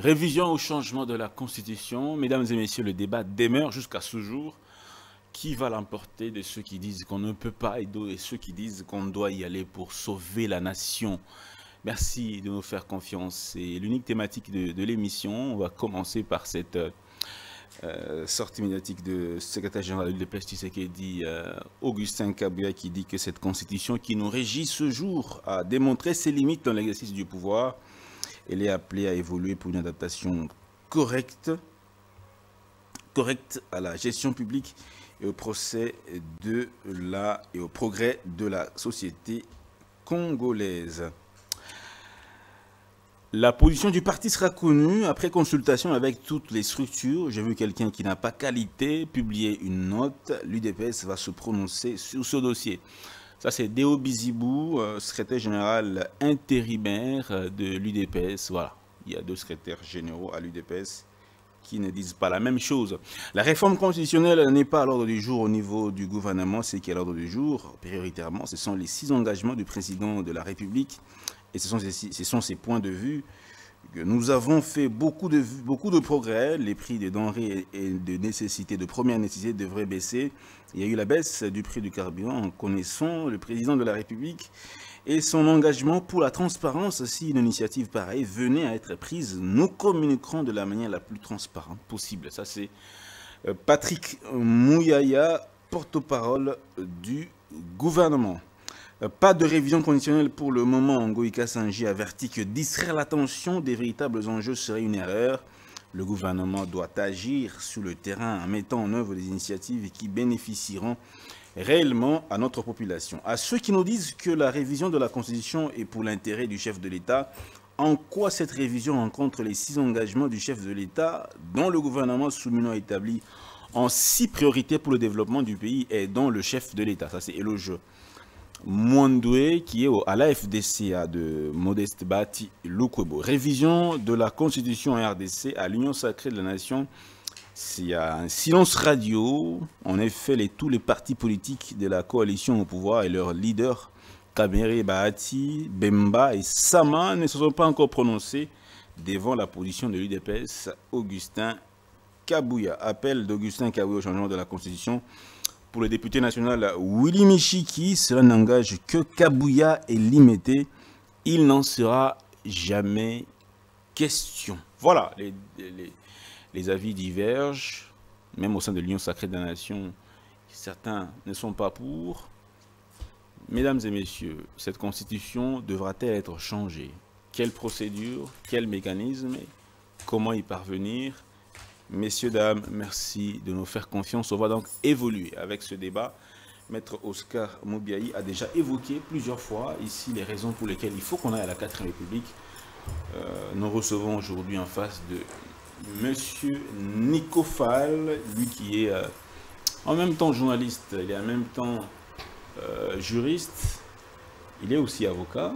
Révision au changement de la Constitution. Mesdames et messieurs, le débat demeure jusqu'à ce jour. Qui va l'emporter de ceux qui disent qu'on ne peut pas et ceux qui disent qu'on doit y aller pour sauver la nation? Merci de nous faire confiance. C'est l'unique thématique de l'émission. On va commencer par cette sortie médiatique de secrétaire général de l'UDPS Tshisekedi, Augustin Kabuya, qui dit que cette constitution qui nous régit ce jour a démontré ses limites dans l'exercice du pouvoir. Elle est appelée à évoluer pour une adaptation correcte à la gestion publique et au procès et au progrès de la société congolaise. La position du parti sera connue après consultation avec toutes les structures. J'ai vu quelqu'un qui n'a pas qualité publier une note. L'UDPS va se prononcer sur ce dossier. Ça, c'est Déo Bizibou, secrétaire général intérimaire de l'UDPS. Voilà, il y a deux secrétaires généraux à l'UDPS qui ne disent pas la même chose. La réforme constitutionnelle n'est pas à l'ordre du jour au niveau du gouvernement. Ce qui est à l'ordre du jour, prioritairement, ce sont les 6 engagements du président de la République. Et ce sont ces points de vue que nous avons fait beaucoup de progrès. Les prix des denrées et de première nécessité devraient baisser. Il y a eu la baisse du prix du carburant en connaissant le président de la République et son engagement pour la transparence. Si une initiative pareille venait à être prise, nous communiquerons de la manière la plus transparente possible. Ça, c'est Patrick Mouyaya, porte-parole du gouvernement. Pas de révision conditionnelle pour le moment. Ngoïka Sanji avertit que distraire l'attention des véritables enjeux serait une erreur. Le gouvernement doit agir sur le terrain en mettant en œuvre des initiatives qui bénéficieront réellement à notre population. À ceux qui nous disent que la révision de la Constitution est pour l'intérêt du chef de l'État, en quoi cette révision rencontre les 6 engagements du chef de l'État dont le gouvernement Souminho a établi en 6 priorités pour le développement du pays et dont le chef de l'État, ça c'est élogieux. Mwandoué, qui est à l'AFDCA de Modeste Bati Lukwebo. Révision de la Constitution en RDC à l'Union sacrée de la Nation. Il y a un silence radio. En effet, tous les partis politiques de la coalition au pouvoir et leurs leaders, Kamere Bahati, Bemba et Sama, ne se sont pas encore prononcés devant la position de l'UDPS. Augustin Kabuya. Appel d'Augustin Kabuya au changement de la Constitution. Pour le député national Willy Michiki, cela n'engage que Kabuya et Limité. Il n'en sera jamais question. Voilà, les avis divergent, même au sein de l'Union sacrée de la Nation. Certains ne sont pas pour. Mesdames et messieurs, cette constitution devra-t-elle être changée? Quelle procédure? Quel mécanisme? Comment y parvenir? Messieurs, dames, merci de nous faire confiance. On va donc évoluer avec ce débat. Maître Oscar Moubiaï a déjà évoqué plusieurs fois ici les raisons pour lesquelles il faut qu'on aille à la 4e République. Nous recevons aujourd'hui en face de Monsieur Nico Fall, lui qui est en même temps journaliste, il est en même temps juriste, il est aussi avocat.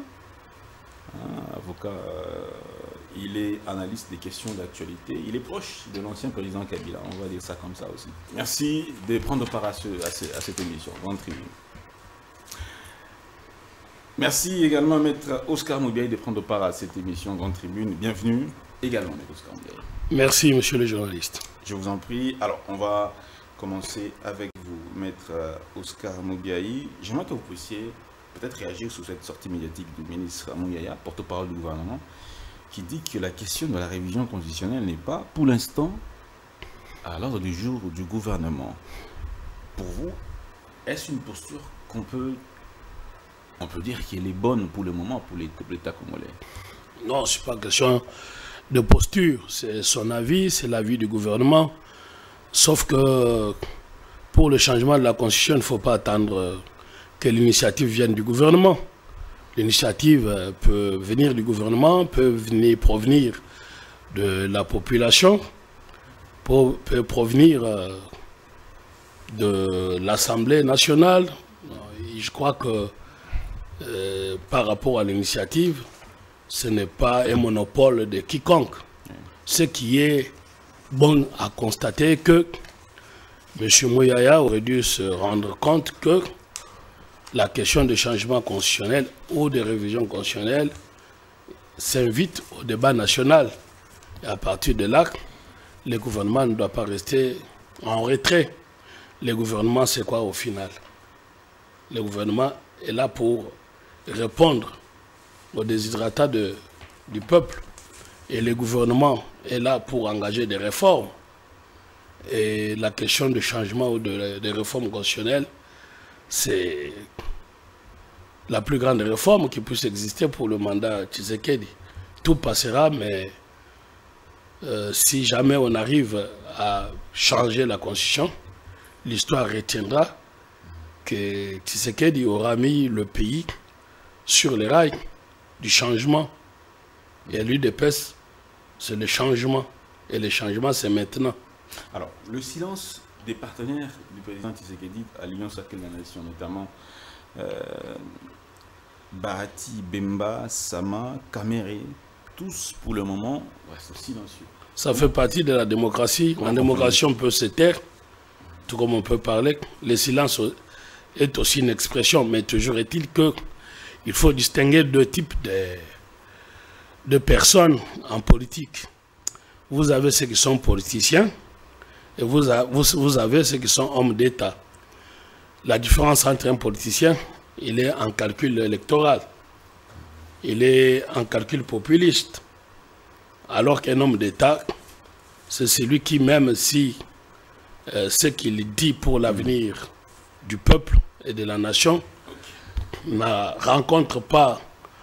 Il est analyste des questions d'actualité. Il est proche de l'ancien président Kabila. On va dire ça comme ça aussi. Merci de prendre part à cette émission. Grande tribune. Merci également à Maître Oscar Moubiaï de prendre part à cette émission Grande Tribune. Bienvenue également, Maître Oscar Moubiaï. Merci, monsieur le journaliste. Je vous en prie. Alors, on va commencer avec vous, Maître Oscar Moubiaï. J'aimerais que vous puissiez peut-être réagir sur cette sortie médiatique du ministre Mouyaya, porte-parole du gouvernement, qui dit que la question de la révision constitutionnelle n'est pas, pour l'instant, à l'ordre du jour du gouvernement. Pour vous, est-ce une posture on peut dire qu'elle est bonne pour le moment pour l'État congolais? Non, ce n'est pas question de posture. C'est son avis, c'est l'avis du gouvernement. Sauf que pour le changement de la Constitution, il ne faut pas attendre que l'initiative vienne du gouvernement. L'initiative peut venir du gouvernement, peut provenir de la population, peut provenir de l'Assemblée nationale. Je crois que par rapport à l'initiative, ce n'est pas un monopole de quiconque. Ce qui est bon à constater que M. Mouyaya aurait dû se rendre compte que la question de changement constitutionnel ou de révision constitutionnelle s'invite au débat national. Et à partir de là, le gouvernement ne doit pas rester en retrait. Le gouvernement, c'est quoi au final? Le gouvernement est là pour répondre aux désirata du peuple. Et le gouvernement est là pour engager des réformes. Et la question de changement ou de réformes constitutionnelles, c'est la plus grande réforme qui puisse exister pour le mandat Tshisekedi. Tout passera, mais si jamais on arrive à changer la constitution, l'histoire retiendra que Tshisekedi aura mis le pays sur les rails du changement. Et l'UDPS, c'est le changement. Et le changement, c'est maintenant. Alors, le silence des partenaires du président Tshisekedi à l'Union sacrée de la Nation, notamment Bahati, Bemba, Sama, Kamere, tous pour le moment restent silencieux. Ça fait partie de la démocratie. En démocratie, on peut se taire, tout comme on peut parler. Le silence est aussi une expression, mais toujours est-il qu'il faut distinguer deux types de personnes en politique. Vous avez ceux qui sont politiciens et vous avez ceux qui sont hommes d'État. La différence entre un politicien, il est en calcul électoral, il est en calcul populiste, alors qu'un homme d'État, c'est celui qui, même si ce qu'il dit pour l'avenir du peuple et de la nation ne rencontre pas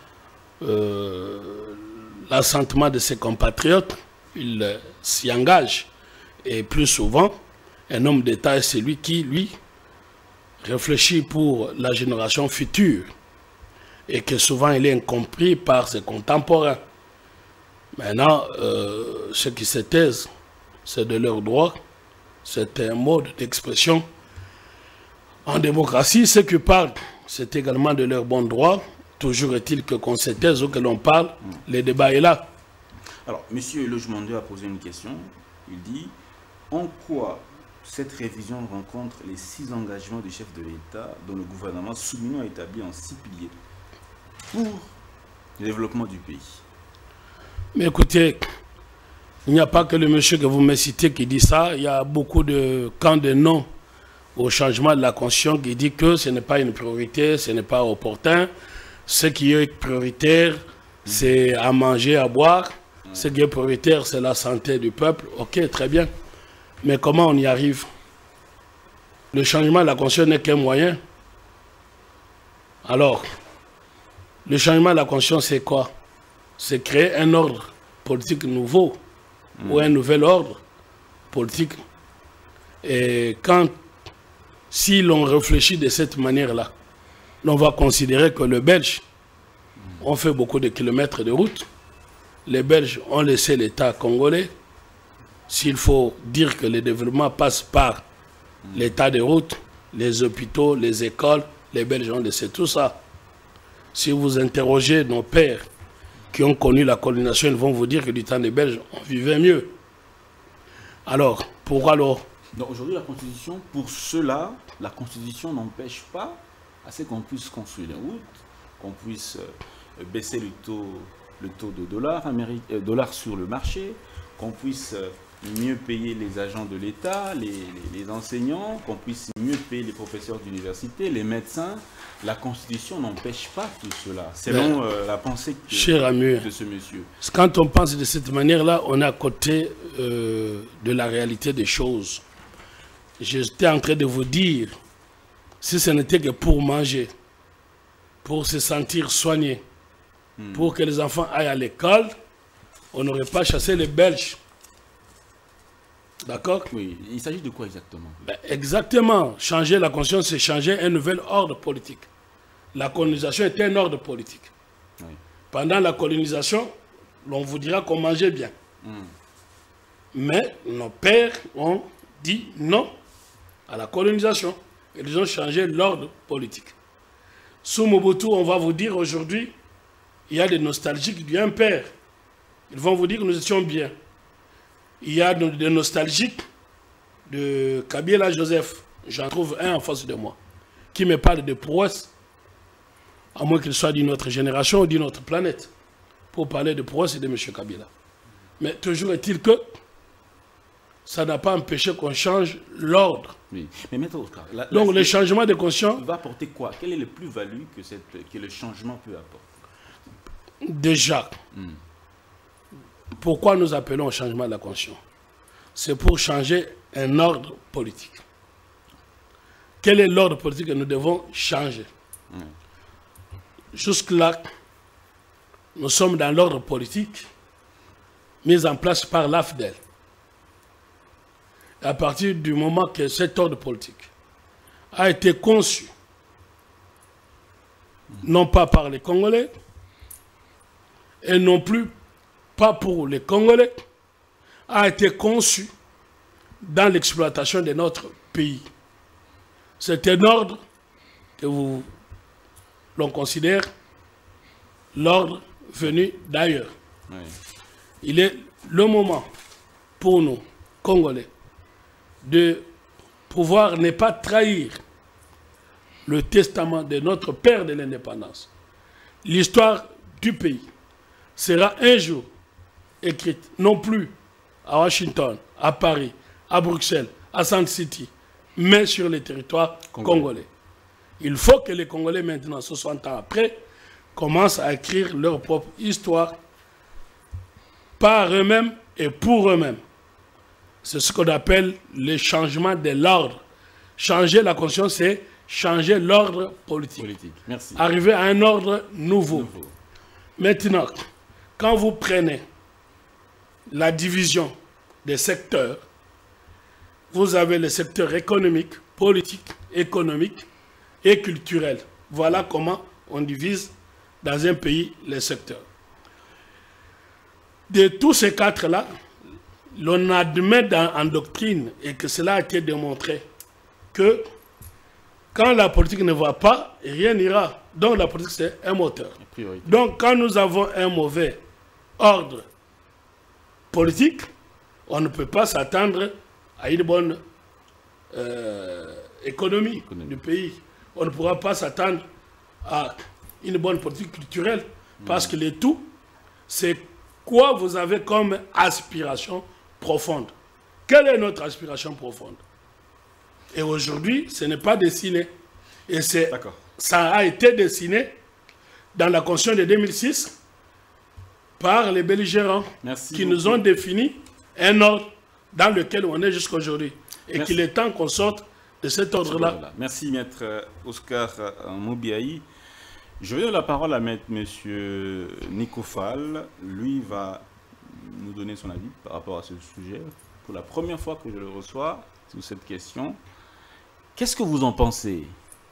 l'assentiment de ses compatriotes, il s'y engage. Et plus souvent, un homme d'État est celui qui, lui, réfléchit pour la génération future et que souvent il est incompris par ses contemporains. Maintenant, ceux qui se taisent, c'est de leur droit, c'est un mode d'expression. En démocratie, ceux qui parlent, c'est également de leur bon droit. Toujours est-il que qu'on se taise ou que l'on parle, le débat est là. Alors, M. Logemandieu a posé une question. Il dit, en quoi cette révision rencontre les 6 engagements du chef de l'État dont le gouvernement soumis a établi en 6 piliers pour le développement du pays? Mais écoutez, il n'y a pas que le monsieur que vous me citez qui dit ça. Il y a beaucoup de camps de non au changement de la Constitution qui dit que ce n'est pas une priorité, ce n'est pas opportun. Ce qui est prioritaire, c'est à manger, à boire. Ce qui est prioritaire, c'est la santé du peuple. Ok, très bien. Mais comment on y arrive? Le changement de la Constitution n'est qu'un moyen. Alors, le changement de la Constitution, c'est quoi? C'est créer un ordre politique nouveau ou un nouvel ordre politique. Et si l'on réfléchit de cette manière-là, l'on va considérer que les Belges ont fait beaucoup de kilomètres de route. Les Belges ont laissé l'État congolais. S'il faut dire que le développement passe par l'état de route, les hôpitaux, les écoles, les Belges ont laissé tout ça. Si vous interrogez nos pères qui ont connu la colonisation, ils vont vous dire que du temps des Belges, on vivait mieux. Alors, pourquoi alors? Donc aujourd'hui, la Constitution, pour cela, la Constitution n'empêche pas à ce qu'on puisse construire des routes, qu'on puisse baisser le taux de dollars sur le marché, qu'on puisse mieux payer les agents de l'État, les enseignants, qu'on puisse mieux payer les professeurs d'université, les médecins. La Constitution n'empêche pas tout cela, selon la pensée de ce monsieur. Quand on pense de cette manière-là, on est à côté de la réalité des choses. J'étais en train de vous dire, si ce n'était que pour manger, pour se sentir soigné, pour que les enfants aillent à l'école, on n'aurait pas chassé les Belges. D'accord? Oui, il s'agit de quoi exactement? Exactement. Changer la Constitution, c'est changer un nouvel ordre politique. La colonisation était un ordre politique. Oui. Pendant la colonisation, l'on vous dira qu'on mangeait bien. Mais nos pères ont dit non à la colonisation. Ils ont changé l'ordre politique. Sous Mobutu, on va vous dire aujourd'hui, il y a des nostalgiques du père. Ils vont vous dire que nous étions bien. Il y a des nostalgiques de Kabila Joseph. J'en trouve un en face de moi, qui me parle de prouesse, à moins qu'il soit d'une autre génération ou d'une autre planète, pour parler de prouesse et de M. Kabila. Mais toujours est-il que ça n'a pas empêché qu'on change l'ordre. Oui. Mais Maître Oscar, donc le changement de conscience va apporter quoi? Quelle est le plus-value que le changement peut apporter? Déjà, pourquoi nous appelons au changement de la conscience? C'est pour changer un ordre politique. Quel est l'ordre politique que nous devons changer? Jusque-là, nous sommes dans l'ordre politique mis en place par l'AFDEL. À partir du moment que cet ordre politique a été conçu, non pas par les Congolais, et non plus pas pour les Congolais, a été conçu dans l'exploitation de notre pays. C'est un ordre que l'on considère l'ordre venu d'ailleurs. Oui. Il est le moment pour nous, Congolais, de pouvoir ne pas trahir le testament de notre père de l'indépendance. L'histoire du pays sera un jour écrite, non plus à Washington, à Paris, à Bruxelles, à Sand City, mais sur les territoires congolais. Il faut que les Congolais, maintenant, 60 ans après, commencent à écrire leur propre histoire par eux-mêmes et pour eux-mêmes. C'est ce qu'on appelle le changement de l'ordre. Changer la conscience, c'est changer l'ordre politique. Merci. Arriver à un ordre nouveau. Maintenant, quand vous prenez la division des secteurs, vous avez le secteur économique, politique, économique et culturel. Voilà comment on divise dans un pays les secteurs. De tous ces quatre-là, l'on admet en doctrine, et que cela a été démontré, que quand la politique ne va pas, rien n'ira. Donc la politique, c'est un moteur. Donc quand nous avons un mauvais ordre politique, on ne peut pas s'attendre à une bonne économie du pays. On ne pourra pas s'attendre à une bonne politique culturelle, parce que le tout, c'est quoi vous avez comme aspiration profonde. Quelle est notre aspiration profonde? Et aujourd'hui, ce n'est pas dessiné. Et ça a été dessiné dans la Constitution de 2006 par les belligérants qui nous ont défini un ordre dans lequel on est jusqu'à aujourd'hui. Et qu'il est temps qu'on sorte de cet ordre-là. Merci, Maître Oscar Moubiaï. Je vais donner la parole à M. Nico Fall. Lui va nous donner son avis par rapport à ce sujet. Pour la première fois que je le reçois sur cette question, qu'est-ce que vous en pensez?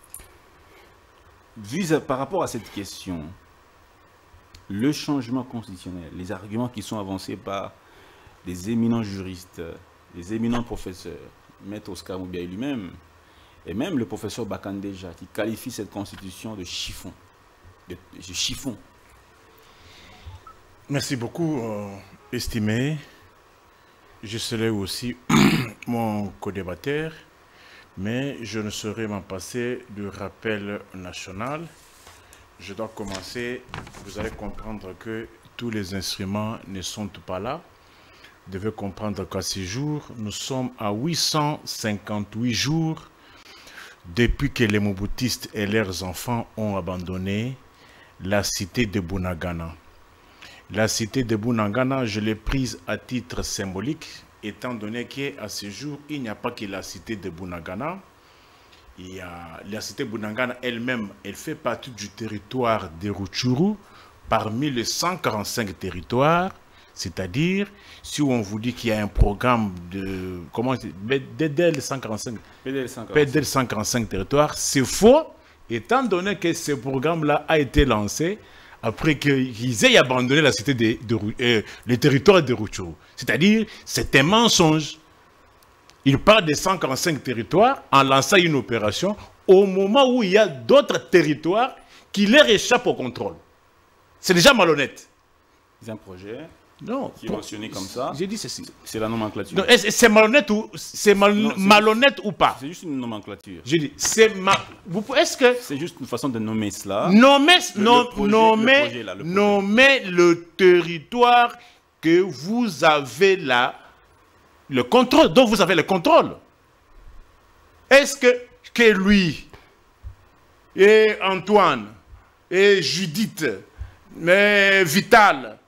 Par rapport à cette question, le changement constitutionnel, les arguments qui sont avancés par des éminents juristes, des éminents professeurs, M. Oscar Moubiaï lui-même, et même le professeur Bakandeja, qui qualifie cette constitution de chiffon. De chiffon. Merci beaucoup, estimé. Je serai aussi mon co-débatteur, mais je ne saurais m'en passer du rappel national. Je dois commencer. Vous allez comprendre que tous les instruments ne sont pas là. Vous devez comprendre qu'à ce jour, nous sommes à 858 jours depuis que les Mobutistes et leurs enfants ont abandonné la cité de Bunagana. La cité de Bunagana, je l'ai prise à titre symbolique, étant donné qu'à ce jour, il n'y a pas que la cité de Bunagana. Il y a la cité de Bunagana elle-même, elle fait partie du territoire de Rutshuru, parmi les 145 territoires. C'est-à-dire, si on vous dit qu'il y a un programme de BDL 145, BDL 145 territoires, c'est faux, étant donné que ce programme-là a été lancé après qu'ils aient abandonné la cité le territoire de Rutshuru. C'est-à-dire, c'est un mensonge. Il parle de 145 territoires en lançant une opération au moment où il y a d'autres territoires qui leur échappent au contrôle. C'est déjà malhonnête. C'est un projet qui est non, mentionné comme ça. J'ai dit ceci. C'est la nomenclature. C'est malhonnête ou c'est malhonnête ou pas? C'est juste une nomenclature. J'ai dit, est-ce que c'est juste une façon de nommer cela? Nommer le territoire que vous avez le contrôle, dont vous avez le contrôle. Est-ce que lui, et Antoine, et Judith, Vital,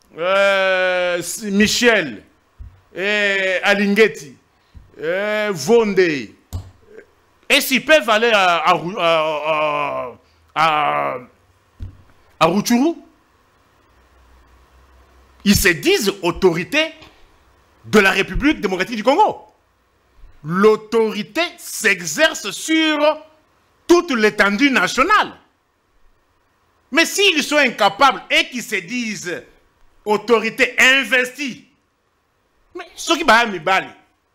Michel, et Alinguetti, Vondé, est-ce qu'ils peuvent aller à Rutshuru? Ils se disent autorité de la République démocratique du Congo. L'autorité s'exerce sur toute l'étendue nationale. Mais s'ils sont incapables et qu'ils se disent autorité investie, mais ce qui va me bali.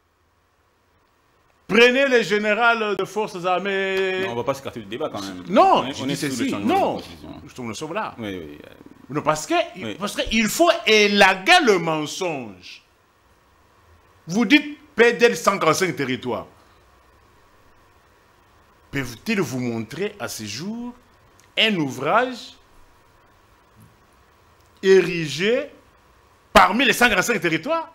Prenez les généraux de forces armées. Non, on ne va pas s'écarter du débat quand même. Non, on est ceci. Non, nous sommes là. Oui, oui. Non, parce qu'il faut élaguer le mensonge. Vous dites PDL 145 territoires. Peuvent-ils vous montrer à ce jour un ouvrage érigé parmi les 145 territoires?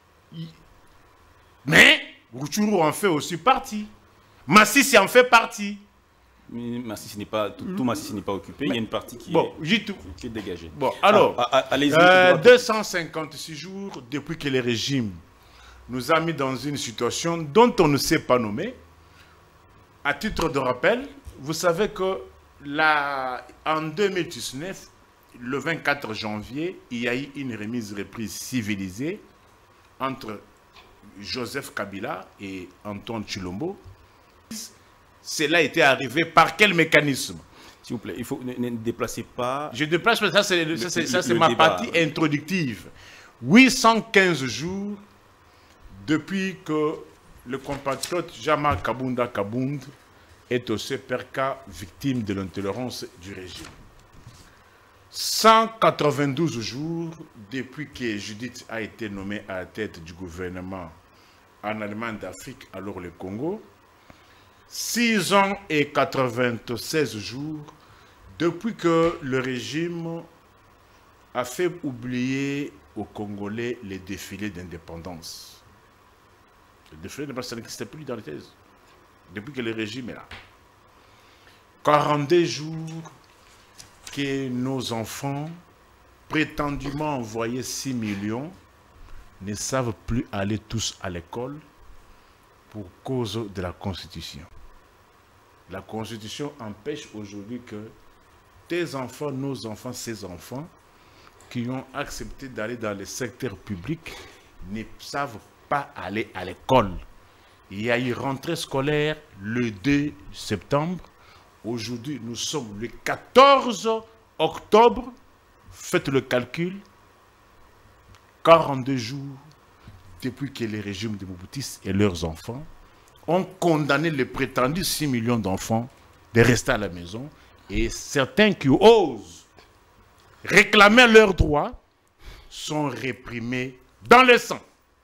Mais Rutshuru en fait aussi partie. Masisi en fait partie. Mais Masisi n'est pas, tout Masisi n'est pas occupé, il y a une partie qui, qui est dégagée. Bon, alors, allez-y. 256 jours depuis que le régime nous a mis dans une situation dont on ne s'est pas nommé. À titre de rappel, vous savez que en 2019, le 24 janvier, il y a eu une remise-reprise civilisée entre Joseph Kabila et Antoine Tshilombo. Cela était arrivé par quel mécanisme? S'il vous plaît, il faut ne déplacez pas. Je déplace, mais ça c'est ma partie introductive. 815 jours depuis que le compatriote Jean-Marc Kabunda Kabound est au CPRK victime de l'intolérance du régime. 192 jours depuis que Judith a été nommée à la tête du gouvernement en Allemagne d'Afrique, alors le Congo. 6 ans et 96 jours depuis que le régime a fait oublier aux Congolais les défilés d'indépendance. Le défilé d'indépendance n'existait plus dans les thèses, depuis que le régime est là. 42 jours que nos enfants, prétendument envoyés 6 millions, ne savent plus aller tous à l'école pour cause de la Constitution. La Constitution empêche aujourd'hui que tes enfants, nos enfants, ces enfants, qui ont accepté d'aller dans le secteur public, ne savent pas aller à l'école. Il y a eu rentrée scolaire le 2 septembre. Aujourd'hui, nous sommes le 14 octobre. Faites le calcul. 42 jours depuis que les régimes de Mobutis et leurs enfants ont condamné les prétendus 6 millions d'enfants de rester à la maison. Et certains qui osent réclamer leurs droits sont réprimés dans le sang.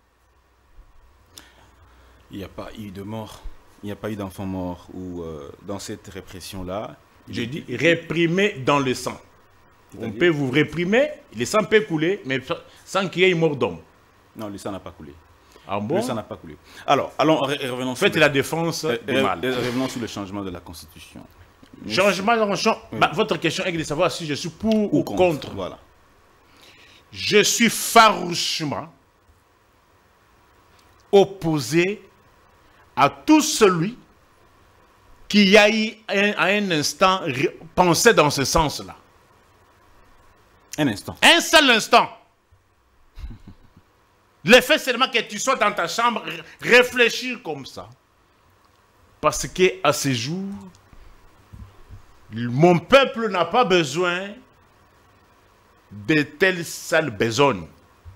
Il n'y a pas eu de mort, il n'y a pas eu d'enfants morts ou dans cette répression-là. Je dis réprimés dans le sang. On peut vous réprimer, le sang peut couler, mais sans qu'il y ait une mort d'homme. Non, le sang n'a pas coulé. Ah bon? Le sang n'a pas coulé. Alors, revenons. Faites la défense du mal. Revenons sur le changement de la Constitution. Changement de la Constitution. Oui. Votre question est de savoir si je suis pour ou contre. Voilà. Je suis farouchement opposé à tout celui qui a eu à un instant pensé dans ce sens-là. Un instant. Un seul instant. Le fait seulement que tu sois dans ta chambre, réfléchir comme ça. Parce qu'à ce jour, mon peuple n'a pas besoin de telles sales besognes.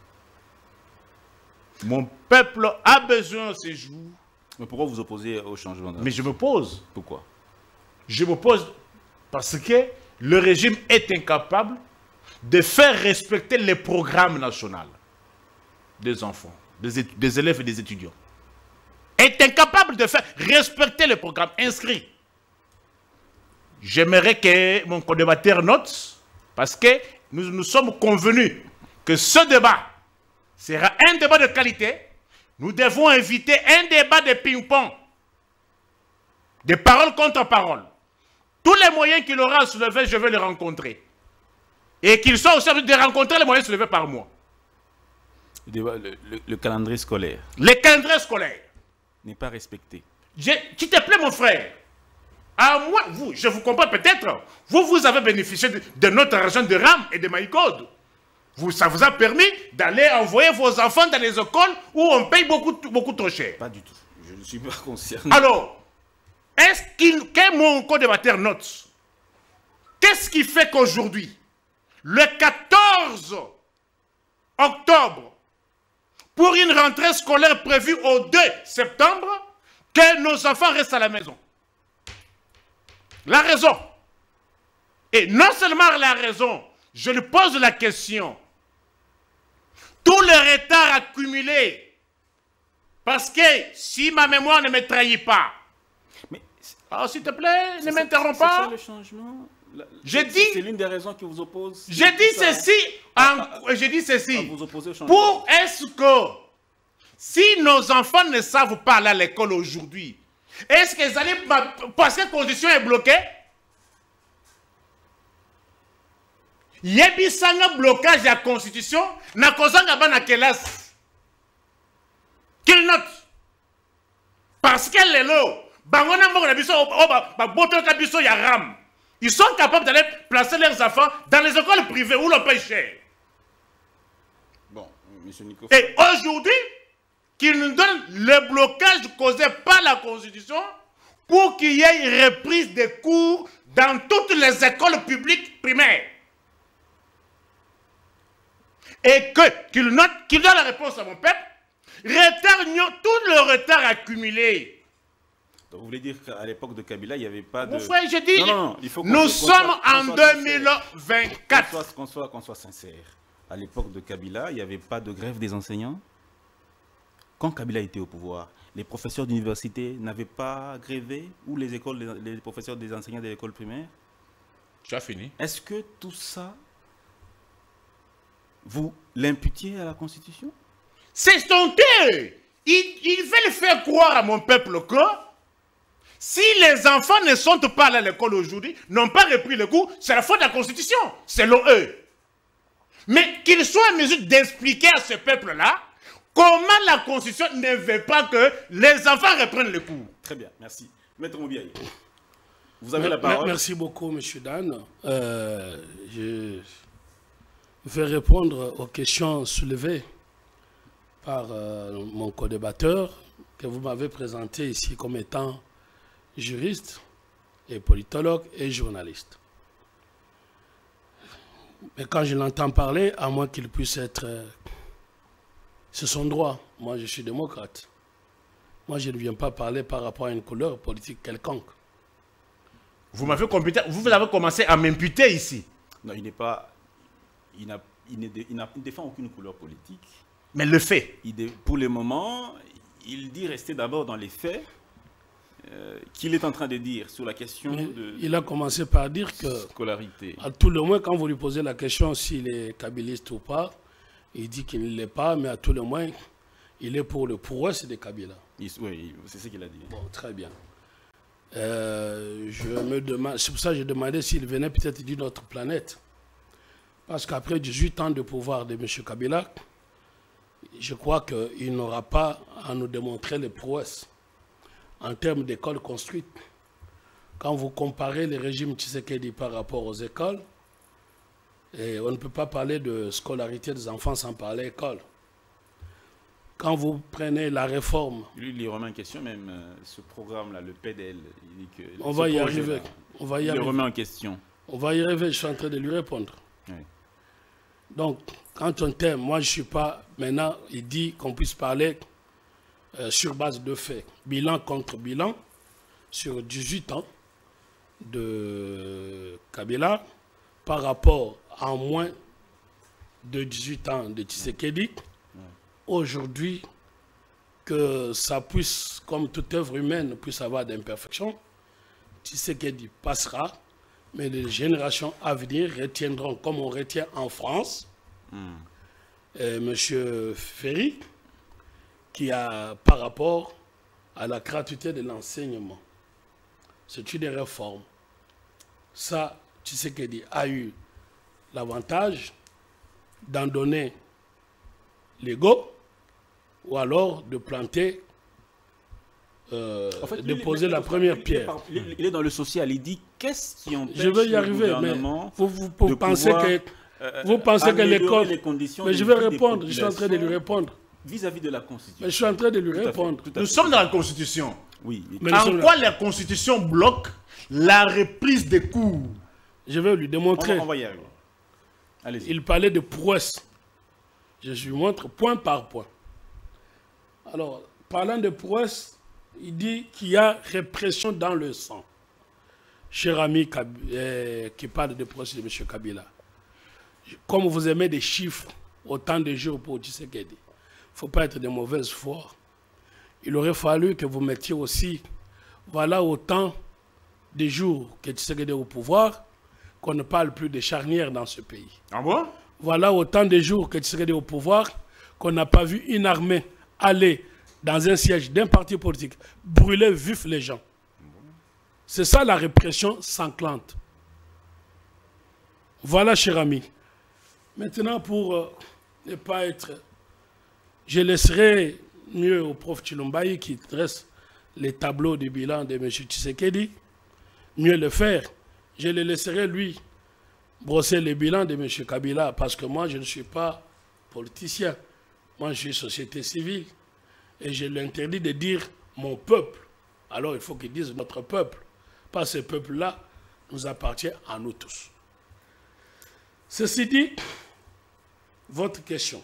Mon peuple a besoin à ce jour. Mais pourquoi vous opposez au changement de... Mais je me pose. Pourquoi? Je me pose parce que le régime est incapable de faire respecter les programmes nationaux des enfants, des élèves et des étudiants. Est incapable de faire respecter les programmes inscrits. J'aimerais que mon co-débatteur note, parce que nous sommes convenus que ce débat sera un débat de qualité. Nous devons inviter un débat de ping-pong. De parole contre parole. Tous les moyens qu'il aura à soulever, je vais les rencontrer. Et qu'il soit aussi de rencontrer les moyens soulevés par moi. Le calendrier scolaire. Le calendrier scolaire n'est pas respecté. S'il te plaît, mon frère. À moi, vous, je vous comprends peut-être. Vous avez bénéficié de notre argent de RAM et de MyCode. Ça vous a permis d'aller envoyer vos enfants dans les écoles où on paye beaucoup trop cher. Pas du tout. Je ne suis pas concerné. Alors, est-ce que mon co-débatteur note? Qu'est-ce qui fait qu'aujourd'hui, le 14 octobre, pour une rentrée scolaire prévue au 2 septembre, que nos enfants restent à la maison? La raison. Et non seulement la raison, je lui pose la question. Tout le retard accumulé, parce que si ma mémoire ne me trahit pas, mais s'il te plaît, ne m'interromps pas. C'est ça le changement. C'est l'une des raisons qui vous oppose. J'ai dit ceci. J'ai dit ceci. Vous opposez au changement. Pour est-ce que si nos enfants ne savent pas aller à l'école aujourd'hui, est-ce qu'ils allaient parce que la constitution est bloquée? Il y a un blocage de la constitution. Na kozanga bana kelas. Qu'il note. Parce que les lots, ils sont capables d'aller placer leurs enfants dans les écoles privées où l'on paye cher. Bon, monsieur Nico. Et aujourd'hui, qu'ils nous donnent le blocage causé par la Constitution pour qu'il y ait une reprise des cours dans toutes les écoles publiques primaires. Et qu'il donne la réponse à mon peuple, retargnons tout le retard accumulé. Donc vous voulez dire qu'à l'époque de Kabila, il n'y avait pas de... Mon frère, je dis, non, il faut nous sommes en 2024. Qu'on soit sincère. À l'époque de Kabila, il n'y avait pas de grève des enseignants. Quand Kabila était au pouvoir, les professeurs d'université n'avaient pas grévé, ou les professeurs des enseignants de l'école primaire. Tu as fini. Est-ce que tout ça, vous l'imputiez à la Constitution? C'est son thé. Il veut faire croire à mon peuple que si les enfants ne sont pas allés à l'école aujourd'hui, n'ont pas repris le cours, c'est la faute de la Constitution, selon eux. Mais qu'ils soient en mesure d'expliquer à ce peuple-là comment la Constitution ne veut pas que les enfants reprennent le cours. Très bien, merci. Maître Moubiaï, vous avez la parole. Merci beaucoup, M. Dan. Je vais répondre aux questions soulevées par mon co-débatteur que vous m'avez présenté ici comme étant juriste et politologue et journaliste. Mais quand je l'entends parler, à moins qu'il puisse être... c'est son droit. Moi, je suis démocrate. Moi, je ne viens pas parler par rapport à une couleur politique quelconque. Vous avez commencé à m'imputer ici. Non, il n'est pas... Il ne défend aucune couleur politique. Mais le fait. Pour le moment, il dit rester d'abord dans les faits qu'il est en train de dire sur la question de... Il a commencé par dire que... Scolarité. À tout le moins, quand vous lui posez la question s'il est kabiliste ou pas, il dit qu'il ne l'est pas, mais à tout le moins, il est pour le prouesse de Kabila. Oui, c'est ce qu'il a dit. Bon, très bien. Je me demande, c'est pour ça que je demandais s'il venait peut-être d'une autre planète. Parce qu'après 18 ans de pouvoir de M. Kabila, je crois qu'il n'aura pas à nous démontrer les prouesses en termes d'écoles construites. Quand vous comparez les régimes Tshisekedi par rapport aux écoles, et on ne peut pas parler de scolarité des enfants sans parler école. Quand vous prenez la réforme... Lui, il remet en question même ce programme-là, le PDL. Il dit que on va y arriver. On va y arriver. Il le remet en question. On va y arriver, je suis en train de lui répondre. Oui. Donc, quand on t'aime, moi je ne suis pas... Maintenant, il dit qu'on puisse parler sur base de faits. Bilan contre bilan, sur 18 ans de Kabila, par rapport à moins de 18 ans de Tshisekedi, aujourd'hui, que ça puisse, comme toute œuvre humaine, puisse avoir d'imperfections, Tshisekedi passera, mais les générations à venir retiendront, comme on retient en France, M. Ferry, qui a par rapport à la gratuité de l'enseignement. C'est une réforme. Ça, Tshisekedi a eu l'avantage d'en donner l'ego ou alors de planter, de poser la première pierre. Il est dans le social, il dit qu'est-ce qui empêche je vais y arriver, mais vous pensez que l'école... Mais je vais répondre, je suis en train de lui répondre. Vis-à-vis de la Constitution. Mais je suis en train de lui répondre. Nous sommes dans la Constitution. Oui. Mais en quoi la Constitution bloque la reprise des cours? Je vais lui démontrer. On va y arriver. Allez-y. Il parlait de prouesse. Je lui montre point par point. Alors, parlant de prouesse, il dit qu'il y a répression dans le sang. Cher ami qui parle de prouesse de M. Kabila, comme vous aimez des chiffres, autant de jours pour Tshisekedi, il ne faut pas être de mauvaise foi. Il aurait fallu que vous mettiez aussi, voilà autant de jours que Tshisekedi est au pouvoir, qu'on ne parle plus de charnières dans ce pays. Ah bon? Voilà autant de jours que Tshisekedi est au pouvoir, qu'on n'a pas vu une armée aller dans un siège d'un parti politique, brûler vif les gens. C'est ça la répression sanglante. Voilà, cher ami. Maintenant, pour ne pas être... Je laisserai mieux au prof Chilombaï qui dresse les tableaux du bilan de M. Tshisekedi, mieux le faire. Je le laisserai lui brosser le bilan de M. Kabila parce que moi, je ne suis pas politicien. Moi, je suis société civile et je lui interdis de dire mon peuple. Alors, il faut qu'il dise notre peuple. Pas ce peuple-là nous appartient à nous tous. Ceci dit, votre question.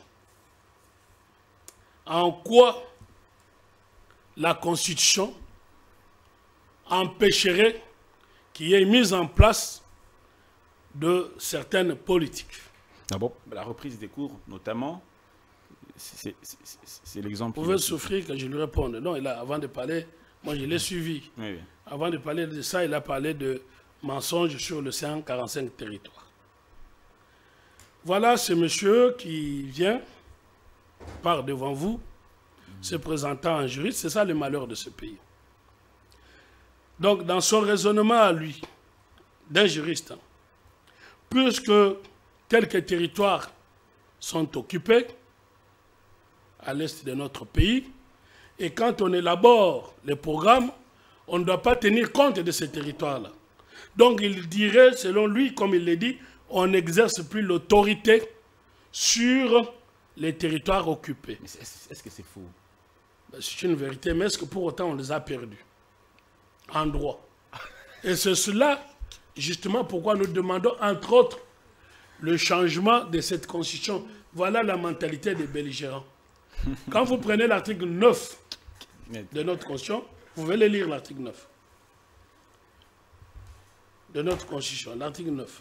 En quoi la Constitution empêcherait qu'il y ait une mise en place de certaines politiques? Ah bon? La reprise des cours, notamment, c'est l'exemple. Vous pouvez souffrir que je lui réponde. Non, avant de parler, moi je l'ai suivi. Oui. Avant de parler de ça, il a parlé de mensonges sur le 145 territoires. Voilà ce monsieur qui vient, part devant vous, se présentant en juriste. C'est ça le malheur de ce pays. Donc, dans son raisonnement à lui, d'un juriste, puisque quelques territoires sont occupés à l'est de notre pays, et quand on élabore les programmes, on ne doit pas tenir compte de ces territoires-là. Donc, il dirait, selon lui, comme il l'a dit, on n'exerce plus l'autorité sur les territoires occupés. Est-ce que c'est faux? C'est une vérité, mais est-ce que pour autant on les a perdus en droit? Et c'est cela, justement, pourquoi nous demandons, entre autres, le changement de cette constitution. Voilà la mentalité des belligérants. Quand vous prenez l'article 9 de notre constitution, vous pouvez le lire, l'article 9 de notre constitution, l'article 9.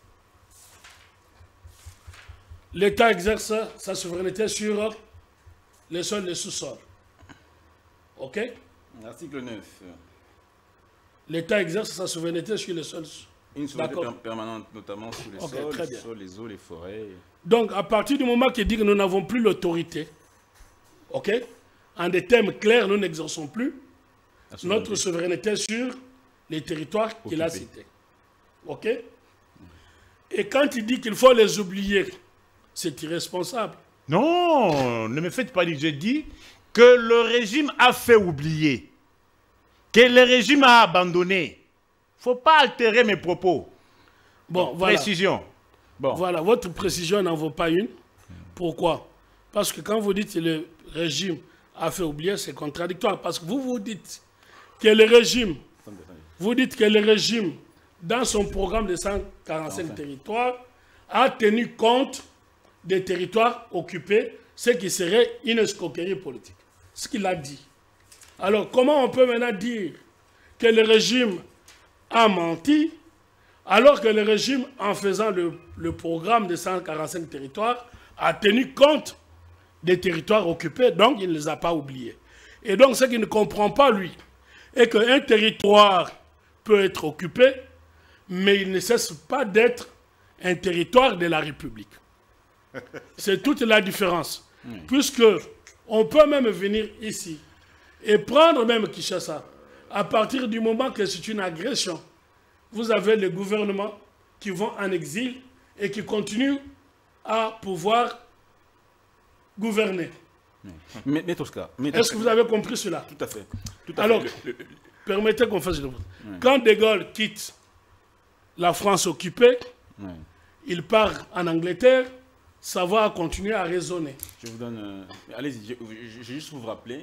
L'État exerce sa souveraineté sur les sols et les sous-sols. OK? L'article 9. L'État exerce sa souveraineté sur les sols. Une souveraineté permanente, notamment sur les sols, les eaux, les forêts. Donc, à partir du moment qu'il dit que nous n'avons plus l'autorité, OK? En des termes clairs, nous n'exerçons plus notre souveraineté sur les territoires qu'il a cités. OK? Et quand il dit qu'il faut les oublier, c'est irresponsable. Non, ne me faites pas dire. J'ai dit que le régime a fait oublier, que le régime a abandonné. Il ne faut pas altérer mes propos. Bon, voilà. Précision. Bon. Voilà, votre précision n'en vaut pas une. Pourquoi? Parce que quand vous dites que le régime a fait oublier, c'est contradictoire. Parce que vous dites que le régime, dans son programme de 145 territoires, a tenu compte des territoires occupés, ce qui serait une escroquerie politique. Ce qu'il a dit. Alors, comment on peut maintenant dire que le régime a menti, alors que le régime, en faisant le programme de 145 territoires, a tenu compte des territoires occupés, donc il ne les a pas oubliés. Et donc, ce qu'il ne comprend pas, lui, est qu'un territoire peut être occupé, mais il ne cesse pas d'être un territoire de la République. C'est toute la différence. Puisque on peut même venir ici et prendre même Kinshasa. À partir du moment que c'est une agression, vous avez les gouvernements qui vont en exil et qui continuent à pouvoir gouverner. Mais Tosca, est-ce que vous avez compris cela? Tout à fait. Alors, permettez qu'on fasse le... Quand De Gaulle quitte la France occupée, il part en Angleterre, ça va continuer à résonner. Je vous donne... allez-y, je vais juste vous rappeler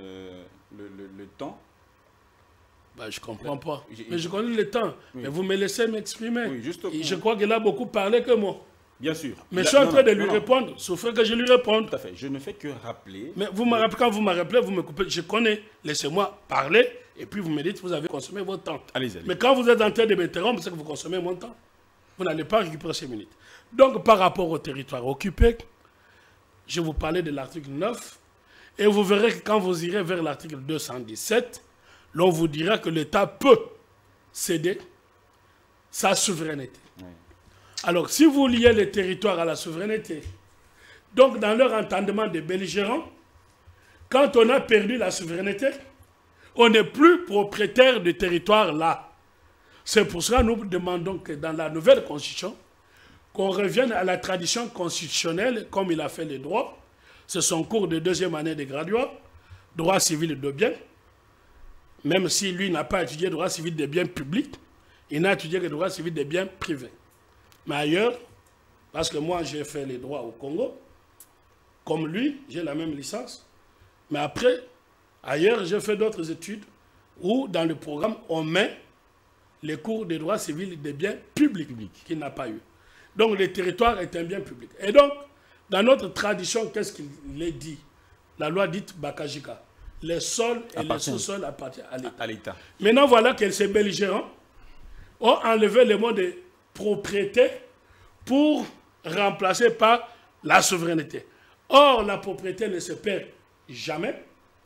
le temps. Ben, je ne comprends pas. Mais je connais le temps. Oui. Mais vous me laissez m'exprimer. Oui, je crois qu'il a beaucoup parlé que moi. Bien sûr. Mais je suis en train de lui répondre. Sauf que je lui réponds. Tout à fait. Je ne fais que rappeler. Mais vous me rappelez, quand vous me rappelez, vous me coupez. Je connais. Laissez-moi parler. Et puis vous me dites, vous avez consommé votre temps. Allez-y. Mais quand vous êtes en train de m'interrompre, c'est que vous consommez mon temps. Vous n'allez pas récupérer ces minutes. Donc, par rapport au territoire occupé, je vous parlais de l'article 9. Et vous verrez que quand vous irez vers l'article 217, l'on vous dira que l'État peut céder sa souveraineté. Oui. Alors, si vous liez les territoires à la souveraineté, donc dans leur entendement des belligérants, quand on a perdu la souveraineté, on n'est plus propriétaire du territoire là. C'est pour cela que nous demandons que dans la nouvelle constitution, qu'on revienne à la tradition constitutionnelle, comme il a fait les droits. C'est son cours de deuxième année de graduat, droit civil de biens. Même si lui n'a pas étudié le droit civil des biens publics, il n'a étudié que le droit civil des biens privés. Mais ailleurs, parce que moi j'ai fait les droits au Congo, comme lui, j'ai la même licence. Mais après, ailleurs, j'ai fait d'autres études où dans le programme, on met les cours de droit civil des biens publics qu'il n'a pas eu. Donc le territoire est un bien public. Et donc, dans notre tradition, qu'est-ce qu'il est dit? La loi dite Bakajika. Les sols et les sous-sols appartiennent à l'État. Maintenant, voilà que ces belligérants ont enlevé le mot de propriété pour remplacer par la souveraineté. Or, la propriété ne se perd jamais,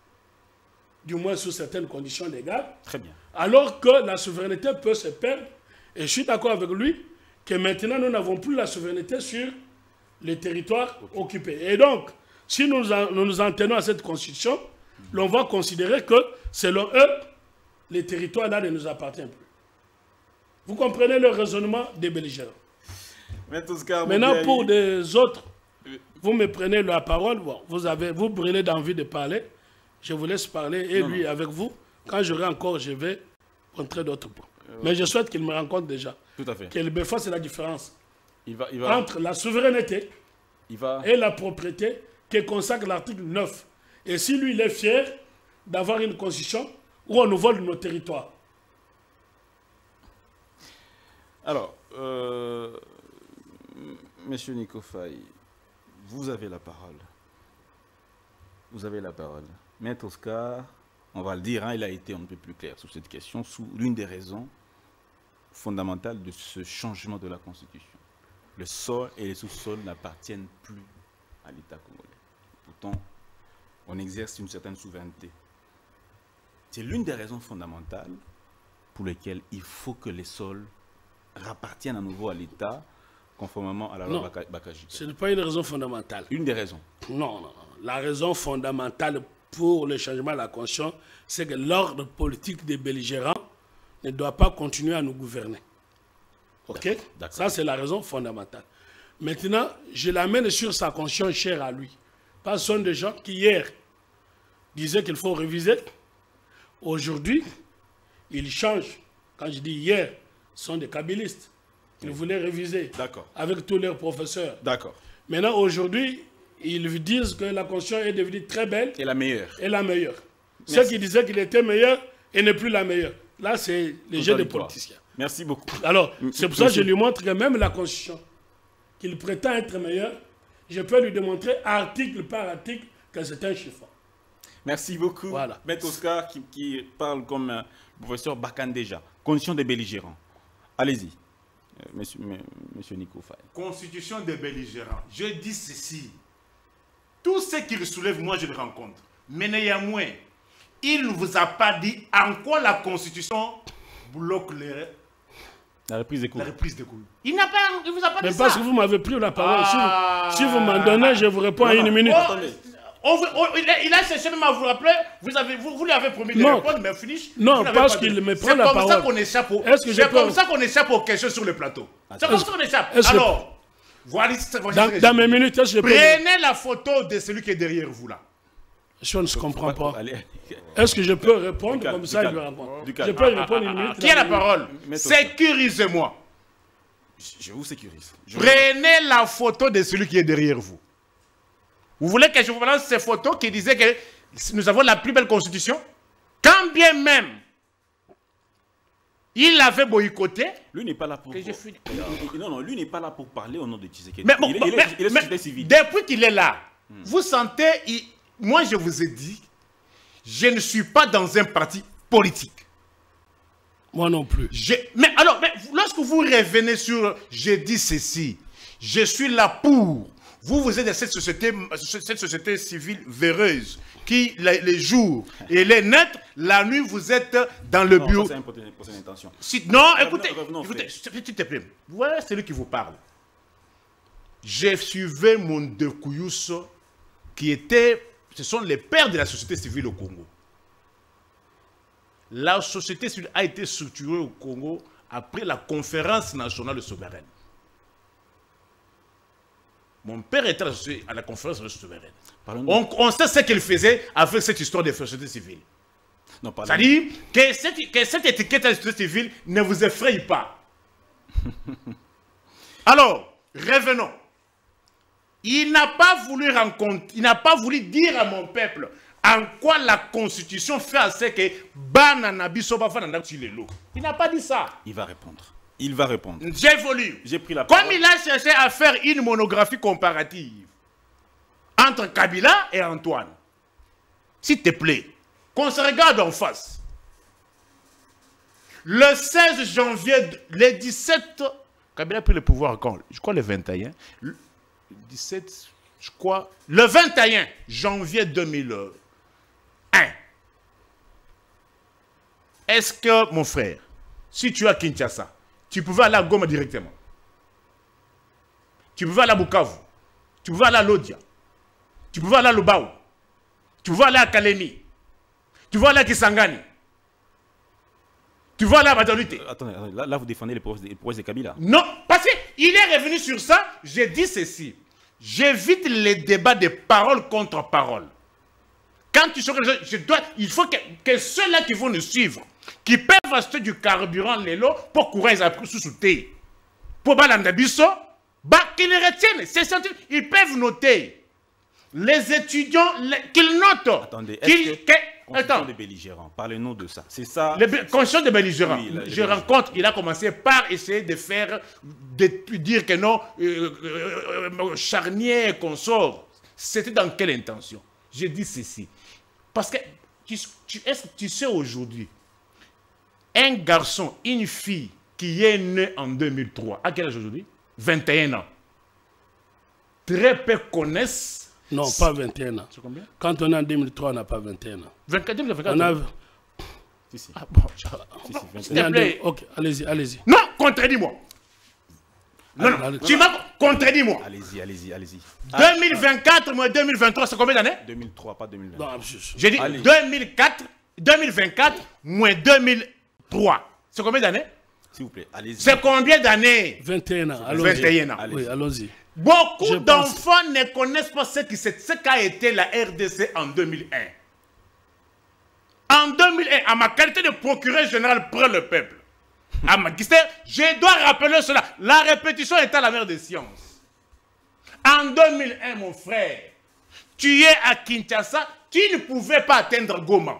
du moins sous certaines conditions légales. Très bien. Alors que la souveraineté peut se perdre. Et je suis d'accord avec lui que maintenant, nous n'avons plus la souveraineté sur les territoires occupés. Et donc, si nous nous en tenons à cette constitution, l'on va considérer que, selon eux, les territoires là ne nous appartiennent plus. Vous comprenez le raisonnement des belligérants. Maintenant, pour des autres, vous me prenez la parole, bon, vous brûlez d'envie de parler, je vous laisse parler, et non, lui, avec vous, quand j'aurai encore, je vais montrer d'autres points. Mais je souhaite qu'il me rencontre déjà. Tout à fait. Qu'il fasse la différence entre la souveraineté et la propriété que consacre l'article 9. Et si lui, il est fier d'avoir une constitution où on nous vole nos territoires. Alors, Monsieur Nico Faye, vous avez la parole. Vous avez la parole. Maître Oscar, on va le dire, hein, il a été un peu plus clair sur cette question, sous l'une des raisons fondamentales de ce changement de la Constitution. Le sol et les sous-sols n'appartiennent plus à l'État congolais. Pourtant, on exerce une certaine souveraineté. C'est l'une des raisons fondamentales pour lesquelles il faut que les sols rappartiennent à nouveau à l'État, conformément à la loi Bakajika. Ce n'est pas une raison fondamentale. Une des raisons. Non, non, non. La raison fondamentale pour le changement de la Constitution, c'est que l'ordre politique des belligérants ne doit pas continuer à nous gouverner. Ok? Ça, c'est la raison fondamentale. Maintenant, je l'amène sur sa conscience chère à lui. Parce que ce sont des gens qui, hier, disaient qu'il faut réviser. Aujourd'hui, ils changent. Quand je dis hier, ce sont des kabylistes. Ils voulaient réviser avec tous leurs professeurs. D'accord. Maintenant, aujourd'hui, ils disent que la Constitution est devenue très belle. Et la meilleure. Et la meilleure. Ceux qui disaient qu'il était meilleur et n'est plus la meilleure. Là, c'est les jeux des politiciens. Merci beaucoup. Alors, c'est pour ça que je lui montre que même la Constitution, qu'il prétend être meilleur, je peux lui démontrer article par article que c'est un chiffon. Merci beaucoup. Voilà. Maître Oscar qui parle comme le professeur Bakandeja. Condition des belligérants. Allez-y, monsieur Nico Faye. Constitution des belligérants. Je dis ceci. Tout ce qu'il soulève, moi je le rencontre. Mais néanmoins, il ne vous a pas dit en quoi la Constitution bloque La reprise des cours. La reprise des cours. Il n'a pas, il vous a pas Mais dit parce ça. que vous m'avez pris la parole. Si vous m'en donnez, je vous réponds à une minute. Il a cherché même à vous rappeler, vous lui avez promis de Non. répondre, mais finish. Non, parce qu'il me prend la parole. C'est comme ça qu'on échappe aux questions sur le plateau. C'est comme ça qu'on échappe. Alors, voilà, Dans mes minutes, est-ce que je peux... prenez la photo de celui qui est derrière vous là. Je ne comprends pas. Allez. Est-ce que je peux répondre Du calme, comme ça du il calme. lui répond. Du calme. Je peux lui répondre une minute. Qui a la parole? Mets-toi. Sécurisez-moi. Je vous sécurise. Prenez la photo de celui qui est derrière vous. Vous voulez que je vous balance ces photos qui disaient que nous avons la plus belle constitution? Quand bien même il avait boycotté. Lui n'est pas là pour... Non, lui n'est pas là pour parler au nom de Tshisekedi. Mais, il est société civile. Depuis qu'il est là, vous sentez... Moi, je vous ai dit, je ne suis pas dans un parti politique. Moi non plus. Mais lorsque vous revenez sur « j'ai dit ceci », je suis là pour... Vous êtes de cette société civile véreuse qui, les jours, et les nets, la nuit, vous êtes dans le bureau. C'est une intention. Non, écoutez, s'il te plaît, voilà celui qui vous parle. J'ai suivi mon de Kouyous, qui était... Ce sont les pères de la société civile au Congo. La société civile a été structurée au Congo après la conférence nationale souveraine. Mon père était associé à la conférence souveraine. On sait ce qu'il faisait avec cette histoire de société civile. C'est-à-dire que cette étiquette de la société civile ne vous effraie pas. Alors, revenons. Il n'a pas voulu dire à mon peuple en quoi la constitution fait à ce que il n'a pas dit ça. Il va répondre. Il va répondre. J'ai voulu. J'ai pris la parole. Comme il a cherché à faire une monographie comparative entre Kabila et Antoine, s'il te plaît, qu'on se regarde en face. Le 16 janvier, le 17, Kabila a pris le pouvoir quand? Je crois le 21. Le 17, je crois, le 21 janvier 2001. Est-ce que, mon frère, si tu es à Kinshasa, tu pouvais aller à Goma directement. Tu pouvais aller à Bukavu. Tu pouvais aller à Lodja. Tu pouvais aller à Lubao. Tu pouvais aller à Kalemi. Tu pouvais aller à Kisangani. Tu pouvais aller à Badalite. Attendez, là vous défendez les prouesses de Kabila. Non, parce qu'il est revenu sur ça. J'ai dit ceci. J'évite les débats de parole contre parole. Quand tu seras... il faut que ceux-là qui vont nous suivre, qui peuvent acheter du carburant, l'élo, pour courir sous thé, pour balandabiso, qu'ils retiennent. Ils peuvent noter. Les étudiants, qu'ils notent. Attendez, constitution des belligérants, parlez-nous de ça. C'est ça. Constitution des belligérants. Oui, je rencontre, il a commencé par essayer de faire, de dire que non, charnier et consort. C'était dans quelle intention? J'ai dit ceci. Parce que tu sais aujourd'hui, un garçon, une fille qui est née en 2003, à quel âge aujourd'hui? 21 ans. Très peu connaissent. Non, pas 21 ans. C'est combien? Quand on est en 2003, on n'a pas 21 ans. 24, 2024. On a... Si. Ah bon, s'il te plaît. Ok, allez-y. Non, contredis-moi. Non, tu m'as contredis-moi. Allez-y. 2024 moins 2023, c'est combien d'années? 2003, pas 2020. Non, j'ai dit 2024 moins 2003. C'est combien d'années? S'il vous plaît, allez-y. C'est combien d'années? 21 ans. 21 ans. Oui, allons-y. Beaucoup d'enfants ne connaissent pas ce qu'a été la RDC en 2001. En 2001, à ma qualité de procureur général pour le peuple, à Magister, je dois rappeler cela. La répétition est à la mère des sciences. En 2001, mon frère, tu es à Kinshasa, tu ne pouvais pas atteindre Goma.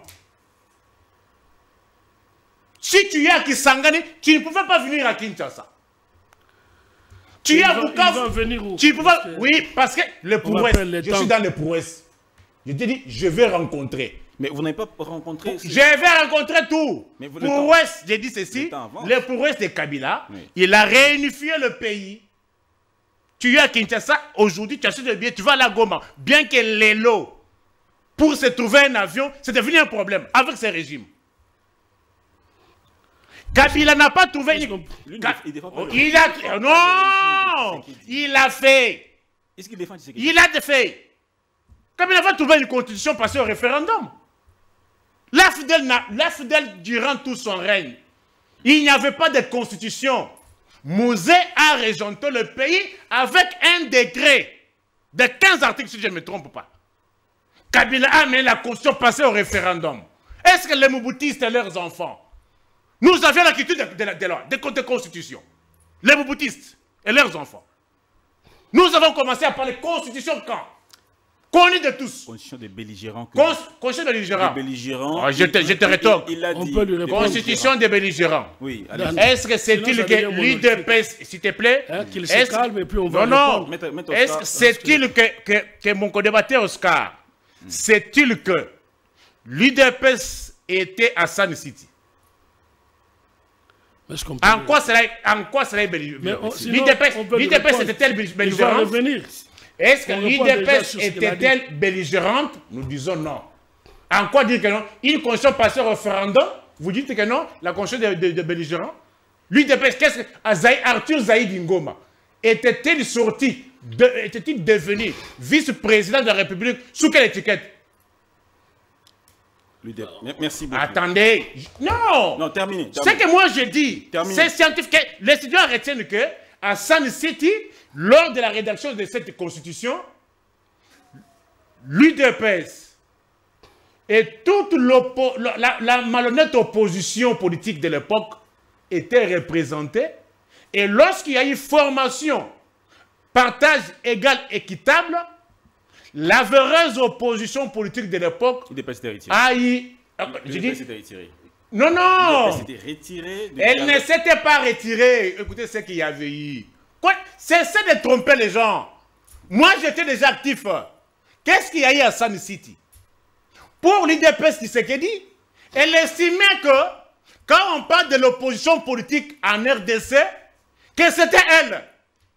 Si tu es à Kisangani, tu ne pouvais pas venir à Kinshasa. Tu es à Bukavu. Oui, parce que le prouesse, je suis dans les prouesses. Je te dis, je vais rencontrer. Mais vous n'avez pas rencontré... Je vais rencontrer tout. Prouesse, j'ai dit ceci, le prouesse de Kabila, oui. Il a réunifié le pays. Tu es à Kinshasa, aujourd'hui, tu achètes des billets, tu vas à la Goma. Bien que l'élo, pour se trouver un avion, c'est devenu un problème avec ces régimes. Kabila n'a pas trouvé une... Il a... Non! Il a fait. Est-ce qu'il défend Tshisekedi? Il a fait. Kabila va trouver une constitution passée au référendum. La fidèle durant tout son règne, il n'y avait pas de constitution. Mouzé a régenté le pays avec un décret de 15 articles, si je ne me trompe pas. Kabila a mis la constitution passée au référendum. Est-ce que les Mouboutistes et leurs enfants, nous avions l'acquittude de constitution? Les Mouboutistes et leurs enfants. Nous avons commencé à parler constitution quand? Connu de tous. Constitution des belligérants. Constitution des belligérants. Des belligérants. Oh, je te rétorque. Il a dit. On peut lui répondre. Constitution des belligérants. Oui, Est-ce que c'est-il que l'UDPS, s'il te plaît, qu'il se calme et puis on va non, répondre. Est-ce que c'est-il que mon co-débatteur Oscar, c'est-il que l'UDPS était à Sun City? En quoi serait belligérant? L'UDPS était-elle belligérante? Est-ce que l'UDPS était-elle belligérante? Nous disons non. En quoi dire que non? Une constitution passée au référendum, vous dites que non? La constitution de belligérant? L'UDPS, qu'est-ce que... Arthur Zaïd Ngoma, était-il sorti, était-il devenu vice-président de la République sous quelle étiquette? Merci beaucoup. Attendez. Non. Non, terminé. Ce que moi je dis, c'est scientifique. Les étudiants retiennent que à Sun City, lors de la rédaction de cette constitution, l'UDPS et toute la malhonnête opposition politique de l'époque étaient représentée. Et lorsqu'il y a eu formation, partage égal, équitable, la véreuse opposition politique de l'époque a eu... Non, non! Elle ne s'était pas retirée. Écoutez ce qu'il y avait eu. Cessez de tromper les gens. Moi, j'étais déjà actif. Qu'est-ce qu'il y a eu à Sun City? Pour l'UDPS Tshisekedi, elle estimait que quand on parle de l'opposition politique en RDC, que c'était elle.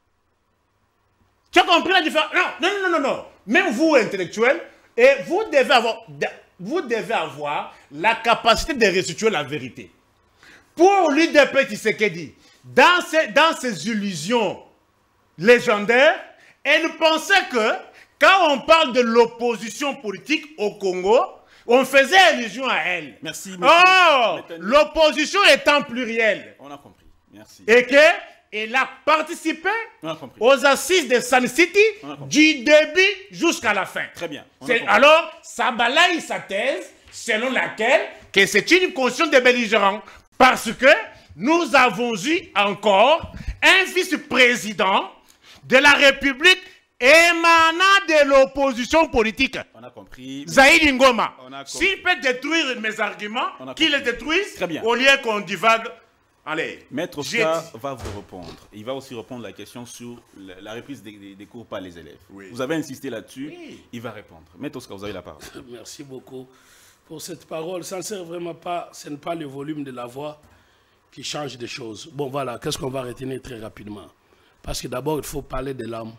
Tu as compris la différence? Non. Même vous, intellectuels, et vous devez avoir la capacité de restituer la vérité. Pour l'UDPS Tshisekedi, dans ses illusions légendaires, elle pensait que quand on parle de l'opposition politique au Congo, on faisait allusion à elle. Merci. Oh, l'opposition étant plurielle. On a compris. Merci. Et qu'elle a participé aux assises de Sun City du début jusqu'à la fin. Très bien. Alors, ça balaye sa thèse selon laquelle que c'est une constitution de belligérants. Parce que nous avons eu encore un vice-président de la République émanant de l'opposition politique. On a compris. Zaïd Ngoma. S'il peut détruire mes arguments, qu'il les détruise, au lieu qu'on divague. Allez. Maître Oscar va vous répondre. Il va aussi répondre à la question sur la reprise des cours par les élèves. Oui. Vous avez insisté là-dessus. Oui. Il va répondre. Maître Oscar, vous avez la parole. Merci beaucoup pour cette parole. Ça ne sert vraiment pas, ce n'est pas le volume de la voix qui change des choses. Bon, voilà, qu'est-ce qu'on va retenir très rapidement? Parce que d'abord, il faut parler de l'âme.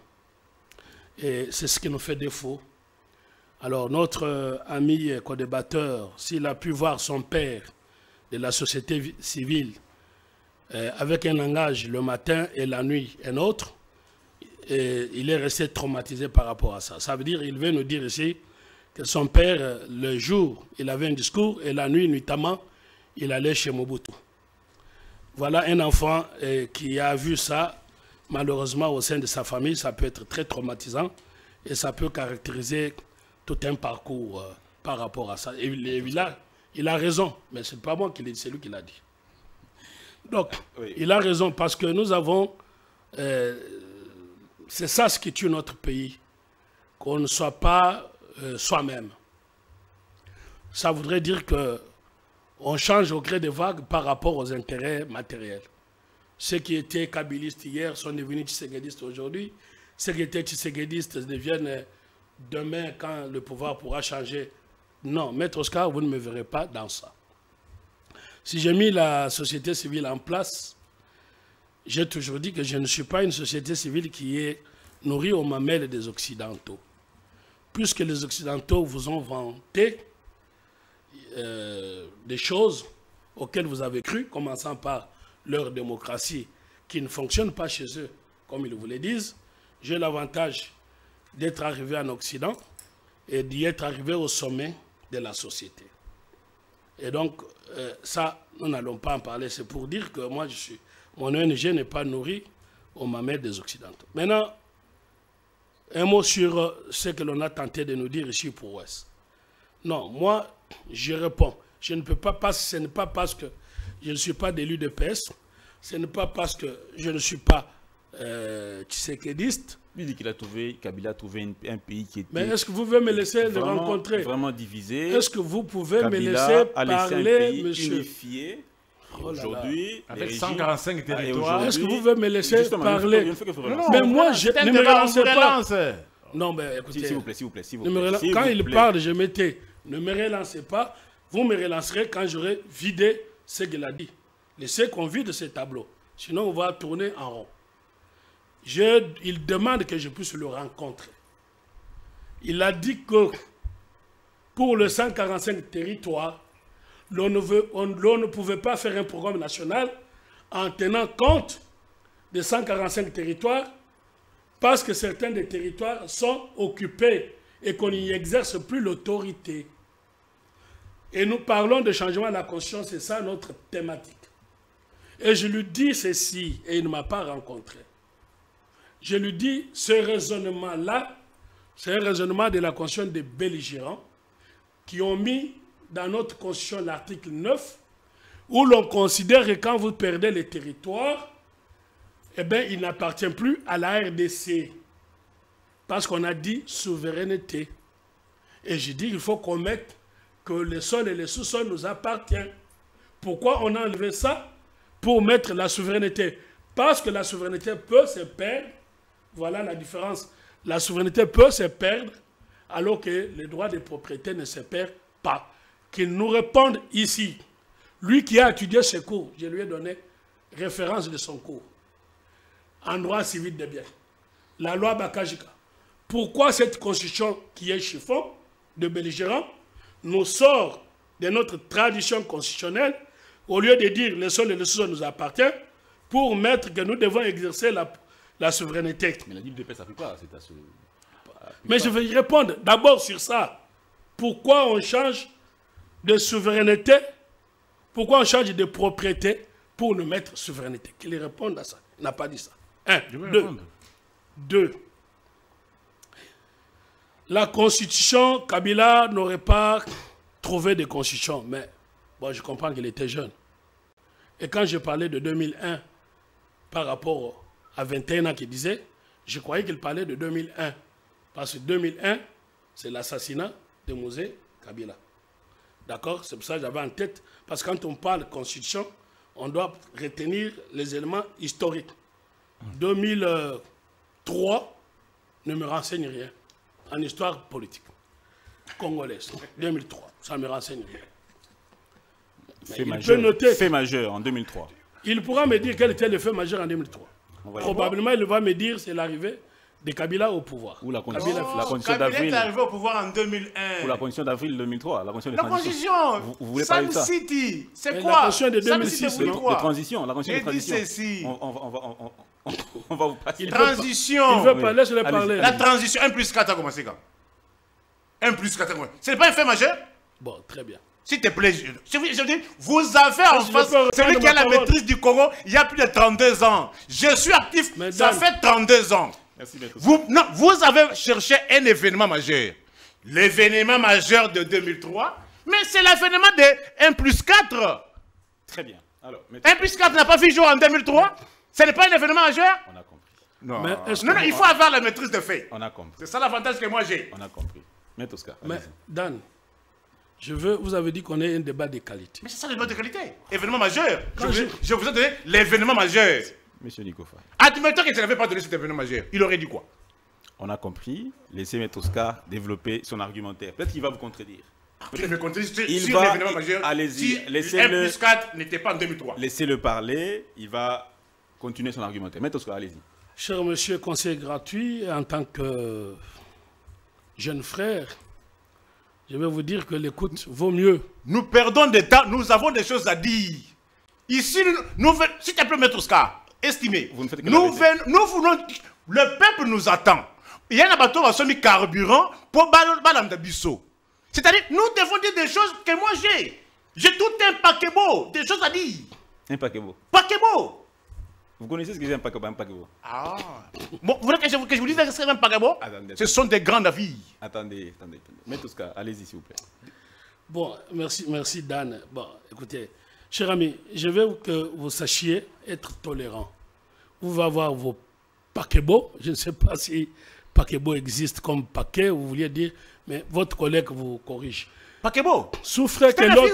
Et c'est ce qui nous fait défaut. Alors, notre ami co-débatteur, s'il a pu voir son père de la société civile avec un langage le matin et la nuit un autre, il est resté traumatisé par rapport à ça. Ça veut dire, il veut nous dire ici que son père, le jour, il avait un discours et la nuit, nuitamment, il allait chez Mobutu. Voilà un enfant qui a vu ça, malheureusement, au sein de sa famille, ça peut être très traumatisant et ça peut caractériser tout un parcours par rapport à ça. Et il a raison, mais ce n'est pas moi qui l'ai dit, c'est lui qui l'a dit. Donc, oui. Il a raison parce que nous avons... c'est ça ce qui tue notre pays, qu'on ne soit pas soi-même. Ça voudrait dire qu'on change au gré des vagues par rapport aux intérêts matériels. Ceux qui étaient kabylistes hier sont devenus tshisekidistes aujourd'hui. Ceux qui étaient tshisekidistes deviennent demain quand le pouvoir pourra changer. Non, Maître Oscar, vous ne me verrez pas dans ça. Si j'ai mis la société civile en place, j'ai toujours dit que je ne suis pas une société civile qui est nourrie aux mamelles des Occidentaux. Puisque les Occidentaux vous ont vanté des choses auxquels vous avez cru, commençant par leur démocratie qui ne fonctionne pas chez eux, comme ils vous le disent. J'ai l'avantage d'être arrivé en Occident et d'y être arrivé au sommet de la société. Et donc, ça, nous n'allons pas en parler. C'est pour dire que moi, mon ONG n'est pas nourri au mamelles des Occidentaux. Maintenant, un mot sur ce que l'on a tenté de nous dire ici pour Ouest. Non, moi, je réponds. Je ne peux pas, ce n'est pas parce que je ne suis pas d'élu de PS, ce n'est pas parce que je ne suis pas tshisekidiste. Il dit qu'il a trouvé, Kabila a trouvé un pays qui était... Mais est-ce que vous pouvez me laisser le rencontrer? Vraiment divisé. Est-ce que vous pouvez Kabila me laisser parler, un pays monsieur? Unifié. Oh là Aujourd'hui, là. Avec 145 territoires. Est-ce que vous pouvez me laisser parler? Non, mais moi, je ne me relancez pas. pas. Non, mais écoutez, s'il vous plaît, s'il vous plaît, s'il vous ne me plaît. quand il parle, je m'étais. Ne me relancez pas. Vous me relancerez quand j'aurai vidé ce qu'il a dit. Laissez qu'on vide ce tableau. Sinon, on va tourner en rond. Il demande que je puisse le rencontrer. Il a dit que pour le 145 territoires, l'on ne pouvait pas faire un programme national en tenant compte des 145 territoires parce que certains des territoires sont occupés et qu'on n'y exerce plus l'autorité. Et nous parlons de changement de la Constitution, c'est ça notre thématique. Et je lui dis ceci, et il ne m'a pas rencontré. Je lui dis, ce raisonnement-là, c'est un raisonnement de la Constitution des belligérants qui ont mis dans notre Constitution l'article 9, où l'on considère que quand vous perdez les territoires, eh bien, il n'appartient plus à la RDC. Parce qu'on a dit souveraineté. Et j'ai dit qu'il faut qu'on mette que les sols et les sous-sols nous appartiennent. Pourquoi on a enlevé ça? Pour mettre la souveraineté. Parce que la souveraineté peut se perdre. Voilà la différence. La souveraineté peut se perdre alors que les droits des propriétés ne se perdent pas. Qu'il nous réponde ici. Lui qui a étudié ses cours, je lui ai donné référence de son cours. En droit civil des biens. La loi Bakajika. Pourquoi cette constitution qui est chiffon de belligérants nous sort de notre tradition constitutionnelle au lieu de dire le sol et le sous-sol nous appartiennent pour mettre que nous devons exercer la souveraineté. Mais la LDP, ça ne fait pas. Mais je vais y répondre d'abord sur ça. Pourquoi on change de souveraineté? Pourquoi on change de propriété pour nous mettre souveraineté? Qu'il réponde à ça. Il n'a pas dit ça. Un. Deux. La constitution, Kabila n'aurait pas trouvé de constitution. Mais bon, je comprends qu'il était jeune. Et quand je parlais de 2001 par rapport à 21 ans qu'il disait, je croyais qu'il parlait de 2001. Parce que 2001, c'est l'assassinat de Mosé Kabila. D'accord? C'est pour ça que j'avais en tête. Parce que quand on parle de constitution, on doit retenir les éléments historiques. 2003 ne me renseigne rien en histoire politique congolaise. 2003, ça ne me renseigne rien. Fait majeur en 2003. Il pourra me dire quel était le fait majeur en 2003. Probablement, il va me dire c'est l'arrivée de Kabila au pouvoir. Ou la Constitution d'avril. est arrivé au pouvoir en 2001. Ou la constitution d'avril 2003. La constitution. Vous voulez parler de ça? City. C'est quoi? La constitution de 2006. De transition. La constitution de transition. On va vous passer. Transition. Il veut parler, je vais parler. La transition 1 plus 4 a commencé quand? 1 plus 4 a commencé. Ce n'est pas un fait majeur? Bon, très bien. S'il te plaît, je dis, vous avez en face celui qui a la maîtrise du Congo il y a plus de 32 ans. Je suis actif, ça fait 32 ans. Merci, vous avez cherché un événement majeur. L'événement majeur de 2003, mais c'est l'événement de 1 plus 4. Très bien. Alors, 1 plus 4 n'a pas fait jour en 2003. Ce n'est pas un événement majeur. On a compris. Non, non, il faut avoir la maîtrise de fait. On a compris. C'est ça l'avantage que moi j'ai. On a compris. Maître Oscar. Mais Dan, vous avez dit qu'on ait un débat de qualité. Mais c'est ça le débat de qualité. Événement majeur. Je vous ai donné l'événement majeur. Monsieur Nikofa. Admettons qu'il ne l'avait pas donné cet événement majeur. Il aurait dit quoi? On a compris. Laissez Maître Oscar développer son argumentaire. Peut-être qu'il va vous contredire. Il me contredire il sur va, l'événement majeur. Allez-y. Si Laissez-le. 1 plus 4 n'était pas en 2003. Laissez-le parler. Il va continuer son argumentaire. Maître Oscar, allez-y. Cher monsieur conseiller gratuit, en tant que jeune frère, je vais vous dire que l'écoute vaut mieux. Nous perdons des temps, nous avons des choses à dire. Ici, s'il te plaît, Maître Oscar, estimez, Vous ne faites que nous voulons, le peuple nous attend. Il y a un bateau qui a mis carburant pour Balam de Bissot. C'est-à-dire, nous devons dire des choses que moi j'ai. J'ai tout un paquebot, des choses à dire. Un paquebot. Paquebot. Vous connaissez ce que c'est un paquebot? Ah. Bon, vous voulez que je vous dise que c'est un paquebot? Attendez. Ce sont des grands avis. Attendez. Maître Oscar, allez-y s'il vous plaît. Bon, merci Dan. Bon, écoutez, cher ami, je veux que vous sachiez être tolérant. Vous allez avoir vos paquebots. Je ne sais pas si paquebot existe comme paquet, vous vouliez dire, mais votre collègue vous corrige. Paquebot. Souffrez que l'autre...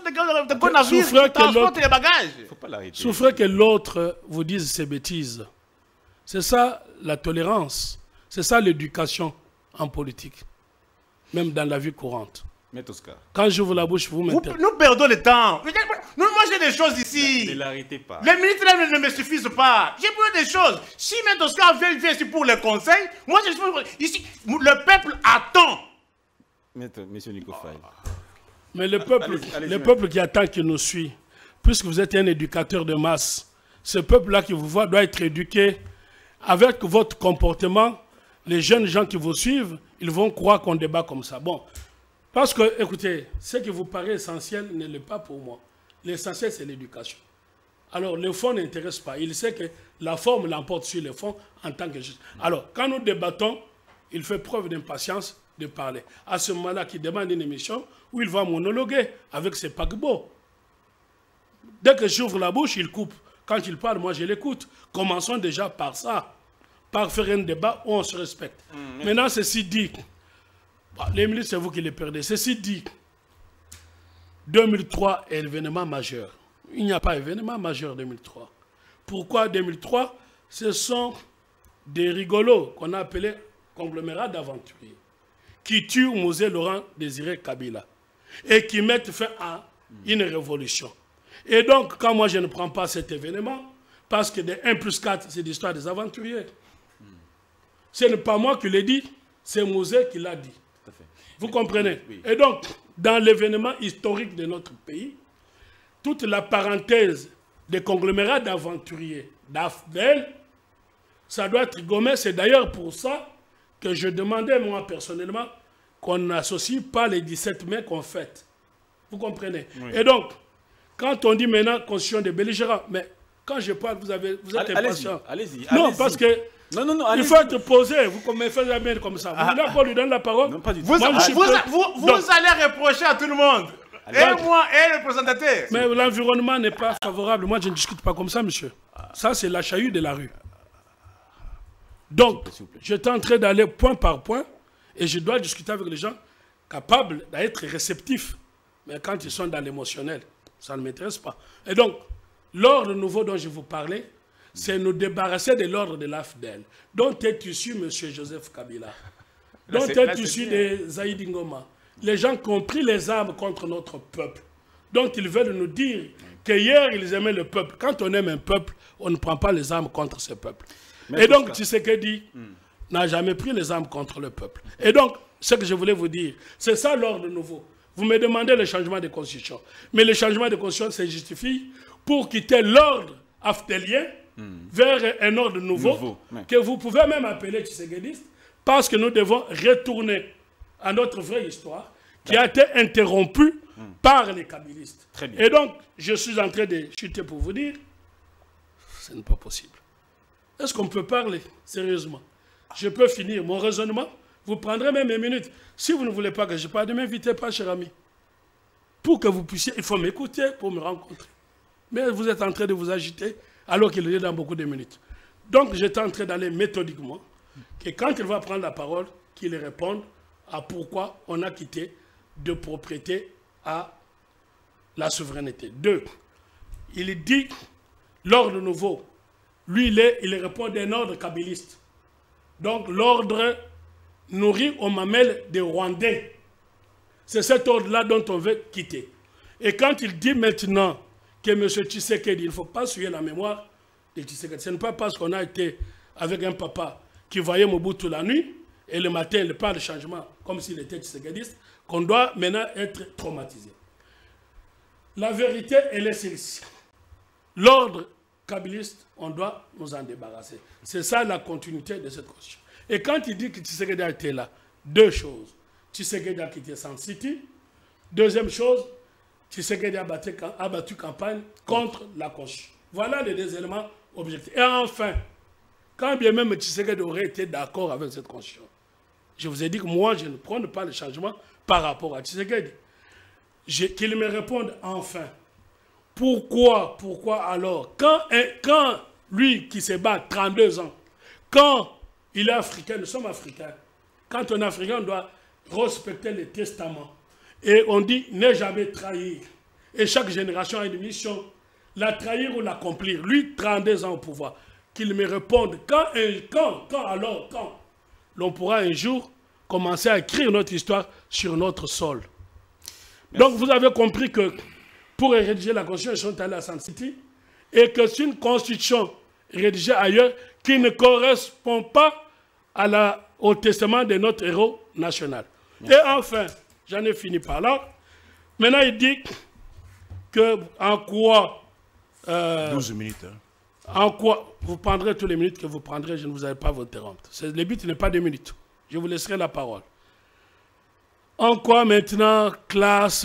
Souffrez que l'autre vous dise ses bêtises. C'est ça la tolérance. C'est ça l'éducation en politique. Même dans la vie courante. Maître Oscar. Quand j'ouvre la bouche, vous mettez... Nous perdons le temps. Moi j'ai des choses ici. Ne l'arrêtez pas. Les minutes là ne me suffisent pas. J'ai besoin des choses. Si Maître Oscar vient ici pour les conseils, moi je suis ici. Le peuple attend. Monsieur Nico Faye. Mais le peuple, le peuple qui attend, qui nous suit, puisque vous êtes un éducateur de masse, ce peuple-là qui vous voit doit être éduqué. Avec votre comportement, les jeunes gens qui vous suivent, ils vont croire qu'on débat comme ça. Bon, parce que, écoutez, ce qui vous paraît essentiel ne l'est pas pour moi. L'essentiel, c'est l'éducation. Alors, le fond n'intéresse pas. Il sait que la forme l'emporte sur le fond en tant que juge. Alors, quand nous débattons, il fait preuve d'impatience de parler. À ce moment-là, il demande une émission où il va monologuer avec ses paquebots. Dès que j'ouvre la bouche, il coupe. Quand il parle, moi, je l'écoute. Commençons déjà par ça, par faire un débat où on se respecte. Maintenant, ceci dit, les milices, c'est vous qui les perdez. Ceci dit, 2003 est l'événement majeur. Il n'y a pas d'événement majeur 2003. Pourquoi 2003? Ce sont des rigolos qu'on a appelés conglomérats d'aventuriers qui tuent Mosé Laurent Désiré Kabila et qui mettent fin à une révolution. Et donc, quand moi je ne prends pas cet événement, parce que de 1 plus 4, c'est l'histoire des aventuriers. Ce n'est pas moi qui l'ai dit, c'est Mosé qui l'a dit. Tout à fait. Vous comprenez? Oui. Et donc, dans l'événement historique de notre pays, toute la parenthèse des conglomérats d'aventuriers, d'AFDEL, ça doit être gommé. C'est d'ailleurs pour ça que je demandais, moi, personnellement, qu'on n'associe pas les 17 mai qu'on fête. Vous comprenez? Oui. Et donc, quand on dit maintenant constitution des belligérants, mais quand je parle, vous êtes impatient. Allez-y. Non, parce que non, il faut être posé. Vous me faites jamais comme ça. Vous voulez qu'on lui donne la parole? Non, pas du tout. Vous allez reprocher à tout le monde. Et moi, et le présentateur. Mais l'environnement n'est pas favorable. Moi, je ne discute pas comme ça, monsieur. Ça, c'est la chahut de la rue. Donc, j'étais en train d'aller point par point et je dois discuter avec les gens capables d'être réceptifs. Mais quand ils sont dans l'émotionnel, ça ne m'intéresse pas. Et donc, l'ordre nouveau dont je vous parlais, c'est nous débarrasser de l'ordre de l'AFDEL, dont est issu M. Joseph Kabila, dont est issu de Zaïd Ngoma. Les gens qui ont pris les armes contre notre peuple, dont ils veulent nous dire qu'hier, ils aimaient le peuple. Quand on aime un peuple, on ne prend pas les armes contre ce peuple. Et donc, Tshisekedi n'a jamais pris les armes contre le peuple. Et donc, ce que je voulais vous dire, c'est ça l'ordre nouveau. Vous me demandez le changement de constitution. Mais le changement de constitution se justifie pour quitter l'ordre afdélien vers un ordre nouveau que vous pouvez même appeler tshisekidiste, parce que nous devons retourner à notre vraie histoire qui a été interrompue par les kabylistes. Et donc, je suis en train de chuter pour vous dire, ce n'est pas possible. Est-ce qu'on peut parler sérieusement? Je peux finir mon raisonnement. Vous prendrez même mes minutes. Si vous ne voulez pas que je parle, ne m'invitez pas, cher ami. Pour que vous puissiez, il faut m'écouter pour me rencontrer. Mais vous êtes en train de vous agiter alors qu'il est dans beaucoup de minutes. Donc, j'étais en train d'aller méthodiquement. Et quand il va prendre la parole, qu'il réponde à pourquoi on a quitté de propriété à la souveraineté. 2. Il dit l'ordre nouveau. Lui, il répond d'un ordre kabyliste. Donc, l'ordre nourri aux mamelles des Rwandais. C'est cet ordre-là dont on veut quitter. Et quand il dit maintenant que M. Tshisekedi, il ne faut pas souiller la mémoire de Tshisekedi, ce n'est pas parce qu'on a été avec un papa qui voyait Mobutu la nuit et le matin, il parle de changement comme s'il était tshisekadiste, qu'on doit maintenant être traumatisé. La vérité, elle est celle-ci. L'ordre kabiliste, on doit nous en débarrasser. C'est ça la continuité de cette constitution. Et quand il dit que Tshisekedi a été là, deux choses. Tshisekedi a quitté San City. Deuxième chose, Tshisekedi a battu campagne contre la constitution. Voilà les deux éléments objectifs. Et enfin, quand bien même Tshisekedi aurait été d'accord avec cette constitution, je vous ai dit que moi, je ne prône pas le changement par rapport à Tshisekedi. Qu'il me réponde enfin. Pourquoi alors, quand lui qui se bat 32 ans, quand il est africain, nous sommes africains, quand on est africain, on doit respecter les testaments. Et on dit ne jamais trahir. Et chaque génération a une mission, la trahir ou l'accomplir. Lui, 32 ans au pouvoir. Qu'il me réponde quand l'on pourra un jour commencer à écrire notre histoire sur notre sol. Merci. Donc vous avez compris que pour rédiger la constitution, ils sont allés à San City et que c'est une constitution rédigée ailleurs qui ne correspond pas au testament de notre héros national. Merci. Et enfin, j'en ai fini par là. Maintenant, il dit que en quoi... 12 minutes. Hein. En quoi vous prendrez toutes les minutes que vous prendrez, je ne vous avais pas vous interrompre. Le but n'est pas 2 minutes. Je vous laisserai la parole. En quoi maintenant, classe,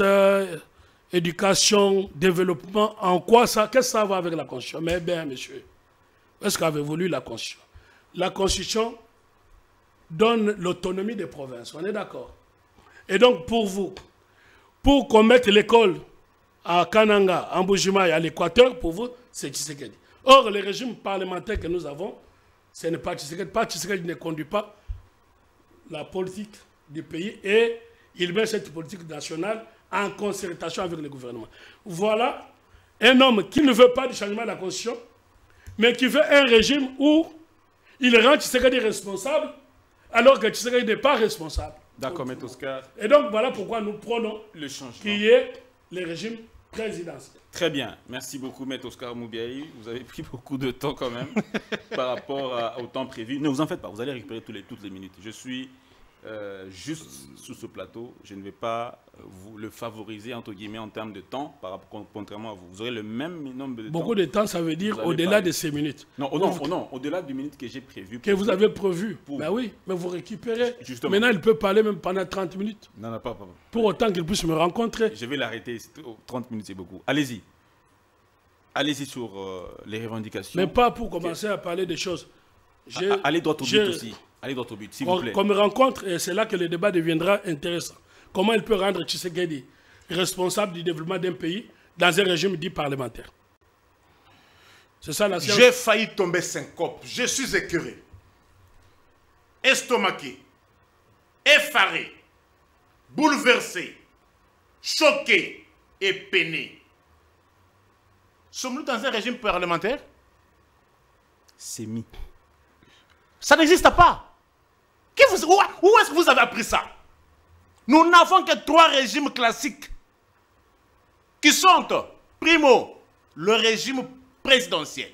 éducation, développement, en quoi ça, qu'est-ce que ça va avec la Constitution? Mais bien, monsieur, est-ce qu'avez-vous lu la Constitution? La Constitution donne l'autonomie des provinces, on est d'accord? Et donc, pour vous, pour qu'on mette l'école à Kananga, à Mbujimaï, à l'Équateur, pour vous, c'est Tshisekedi. Or, le régime parlementaire que nous avons, ce n'est pas Tshisekedi. Pas Tshisekedi ne conduit pas la politique du pays et il met cette politique nationale en concertation avec le gouvernement. Voilà un homme qui ne veut pas du changement de la Constitution, mais qui veut un régime où il rend Tshisekedi responsable, alors que Tshisekedi n'est pas responsable. D'accord, M. Oscar. Et donc, voilà pourquoi nous prenons le changement. Qui est le régime présidentiel. Très bien. Merci beaucoup, M. Oscar Moubiaï. Vous avez pris beaucoup de temps quand même par rapport au temps prévu. Ne vous en faites pas, vous allez récupérer toutes les minutes. Je suis juste sous ce plateau. Je ne vais pas vous le favoriser, entre guillemets, en termes de temps, contrairement à vous. Vous aurez le même nombre de temps. Beaucoup de temps, ça veut dire au-delà de ces minutes. Non, au-delà des minutes que j'ai prévues. Que vous avez prévues. Ben oui, mais vous récupérez. Justement. Maintenant, il peut parler même pendant 30 minutes. Non, pas. Pour autant qu'il puisse me rencontrer. Je vais l'arrêter. 30 minutes, c'est beaucoup. Allez-y. Allez-y sur les revendications. Mais pas pour commencer à parler des choses. Allez droit au but aussi. Allez droit au but, s'il vous plaît. Qu'on me rencontre, et c'est là que le débat deviendra intéressant. Comment il peut rendre Tshisekedi responsable du développement d'un pays dans un régime dit parlementaire? C'est ça la science. J'ai failli tomber syncope. Je suis écœuré, estomaqué, effaré, bouleversé, choqué et peiné. Sommes-nous dans un régime parlementaire? Semi. Ça n'existe pas. Où est-ce que vous avez appris ça? Nous n'avons que 3 régimes classiques qui sont, primo, le régime présidentiel,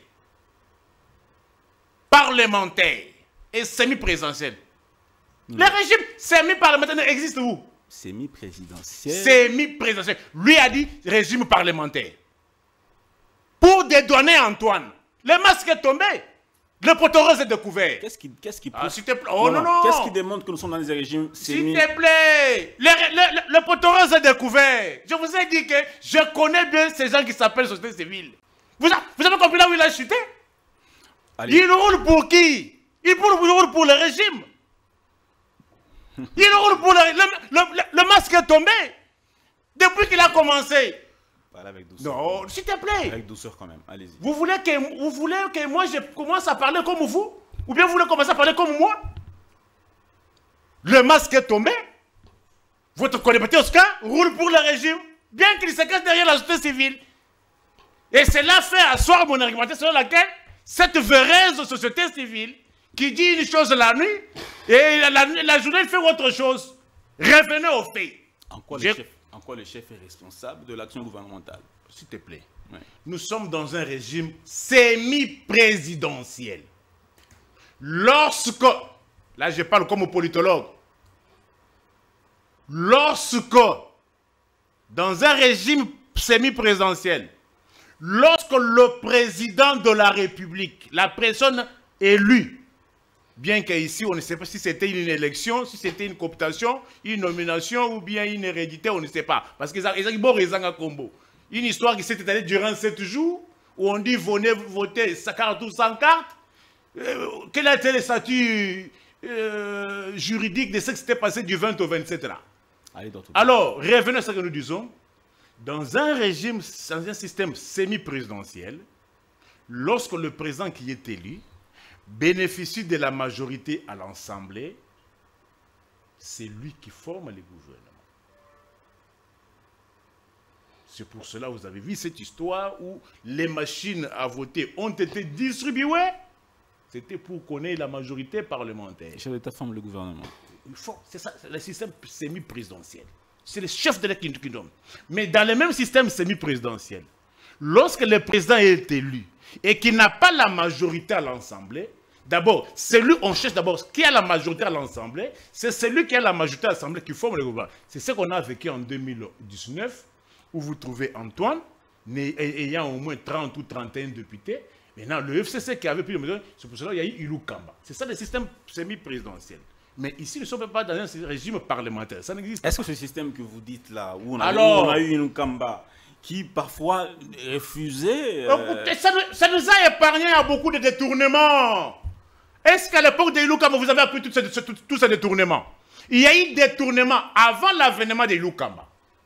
parlementaire et semi-présidentiel. Le régime semi-parlementaire existe où? Semi-présidentiel. Semi-présidentiel. Lui a dit régime parlementaire. Pour dédouaner Antoine, le masque est tombé. Le poteau est découvert. Qu'est-ce qui pousse... s'il te plaît. Oh non. Qu'est-ce qui démontre que nous sommes dans des régimes semi... S'il te plaît. Le poteau est découvert. Je vous ai dit que je connais bien ces gens qui s'appellent société civile. Vous avez compris là où il a chuté? Allez. Il roule pour qui? Il roule pour le régime. Il roule pour le masque est tombé. Depuis qu'il a commencé. Avec douceur. Non, s'il te plaît. Avec douceur quand même, allez-y. Vous voulez que moi je commence à parler comme vous? Ou bien vous voulez commencer à parler comme moi? Le masque est tombé. Votre collaborateur Oscar roule pour le régime, bien qu'il se cache derrière la société civile. Et cela fait asseoir mon argumentation selon laquelle cette véreuse société civile qui dit une chose la nuit et la journée fait autre chose. Revenez aux faits. En quoi le chef est responsable de l'action gouvernementale? S'il te plaît. Ouais. Nous sommes dans un régime semi-présidentiel. Lorsque là je parle comme politologue, lorsque, dans un régime semi-présidentiel, lorsque le président de la République, la personne élue, bien qu'ici on ne sait pas si c'était une élection, si c'était une cooptation, une nomination ou bien une hérédité, on ne sait pas. Parce qu'ils ont combo. Une histoire qui s'est étalée durant 7 jours, où on dit venez voter 100 carte ou 100 cartes. Quel a été le statut juridique de ce qui s'était passé du 20 au 27 là? Alors, revenons à ce que nous disons. Dans un régime, dans un système semi-présidentiel, lorsque le président qui est élu bénéficie de la majorité à l'Assemblée, c'est lui qui forme les gouvernements. C'est pour cela que vous avez vu cette histoire où les machines à voter ont été distribuées. C'était pour connaître la majorité parlementaire. Le chef d'État forme le gouvernement. C'est ça, le système semi-présidentiel. C'est le chef de l'État qui donne. Mais dans le même système semi-présidentiel, lorsque le président est élu et qu'il n'a pas la majorité à l'Assemblée, d'abord, celui on cherche d'abord qui a la majorité à l'Assemblée, c'est celui qui a la majorité à l'Assemblée qui forme le gouvernement. C'est ce qu'on a vécu en 2019, où vous trouvez Antoine, ayant au moins 30 ou 31 députés. Maintenant, le FCC qui avait pris le mesure, c'est pour cela qu'il y a eu Ilou Kamba. C'est ça le système semi-présidentiel. Mais ici, nous ne sommes pas dans un régime parlementaire. Ça n'existe pas. Est-ce que ce système que vous dites là, où on a eu une Kamba qui parfois refusait... Écoutez, ça nous a épargné à beaucoup de détournements. Est-ce qu'à l'époque de Ilou Kamba, vous avez appris tous ces détournements? Il y a eu des détournements avant l'avènement de Ilou Kamba.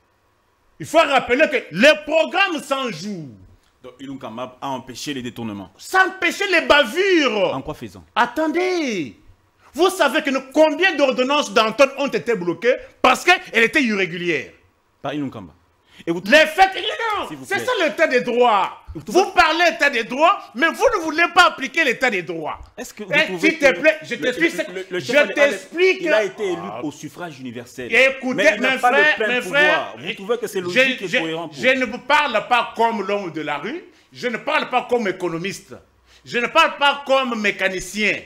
Il faut rappeler que le programme 100 jours... Donc Ilou Kamba a empêché les détournements. Ça empêchait les bavures. En quoi faisant? Attendez. Vous savez que combien d'ordonnances d'Antoine ont été bloquées parce qu'elles étaient irrégulières? Par Ilou Kamba. Les faits, c'est ça l'état des droits. Vous parlez d'état des droits, mais vous ne voulez pas appliquer l'état des droits. Est-ce que s'il te plaît, je t'explique. Il a été élu au suffrage universel. Écoutez, mes frères, vous trouvez que c'est logique et cohérent pour... Je ne vous parle pas comme l'homme de la rue, je ne parle pas comme économiste, je ne parle pas comme mécanicien,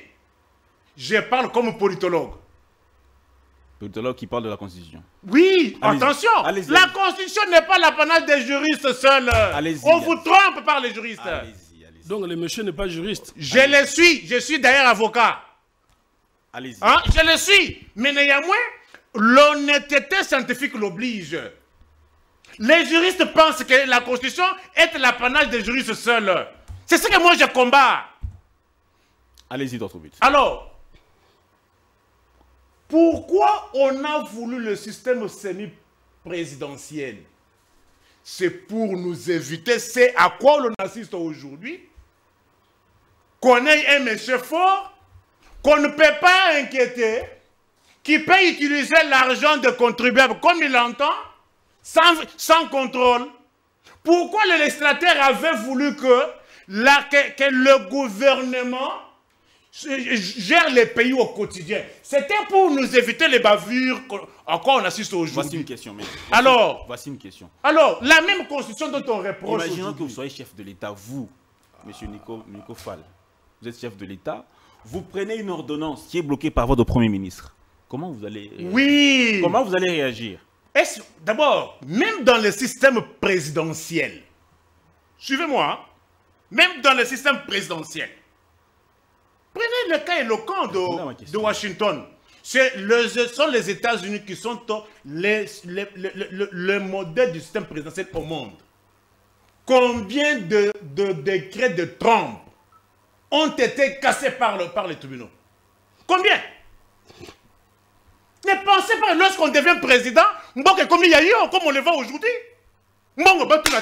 je parle comme politologue. Politologue qui parle de la Constitution. Oui, attention, la Constitution n'est pas l'apanage des juristes seuls. On vous trompe par les juristes. Donc le monsieur n'est pas juriste. Je suis d'ailleurs avocat. Allez-y. Hein? Je le suis, mais néanmoins, l'honnêteté scientifique l'oblige. Les juristes pensent que la Constitution est l'apanage des juristes seuls. C'est ce que moi je combats. Allez-y, d'autres buts. Alors, pourquoi on a voulu le système semi-présidentiel? C'est pour nous éviter, c'est à quoi l'on assiste aujourd'hui, qu'on ait un monsieur fort, qu'on ne peut pas inquiéter, qui peut utiliser l'argent des contribuables comme il l'entend, sans contrôle. Pourquoi le législateur avait voulu que le gouvernement gère les pays au quotidien? C'était pour nous éviter les bavures à quoi on assiste aujourd'hui. Voici une question. Voici une question. Alors, la même constitution dont on reproche. Imaginons que vous soyez chef de l'État, vous, M. Nico Fall, vous êtes chef de l'État, vous prenez une ordonnance qui est bloquée par votre Premier ministre. Comment vous allez réagir? Oui. Comment vous allez réagir? D'abord, même dans le système présidentiel, suivez-moi, hein, même dans le système présidentiel, prenez le cas éloquent de Washington. Ce sont les États-Unis qui sont le modèle du système présidentiel au monde. Combien de décrets de Trump ont été cassés par les tribunaux? Combien? Ne pensez pas, lorsqu'on devient président, comme il y a eu, comme on le voit aujourd'hui, non,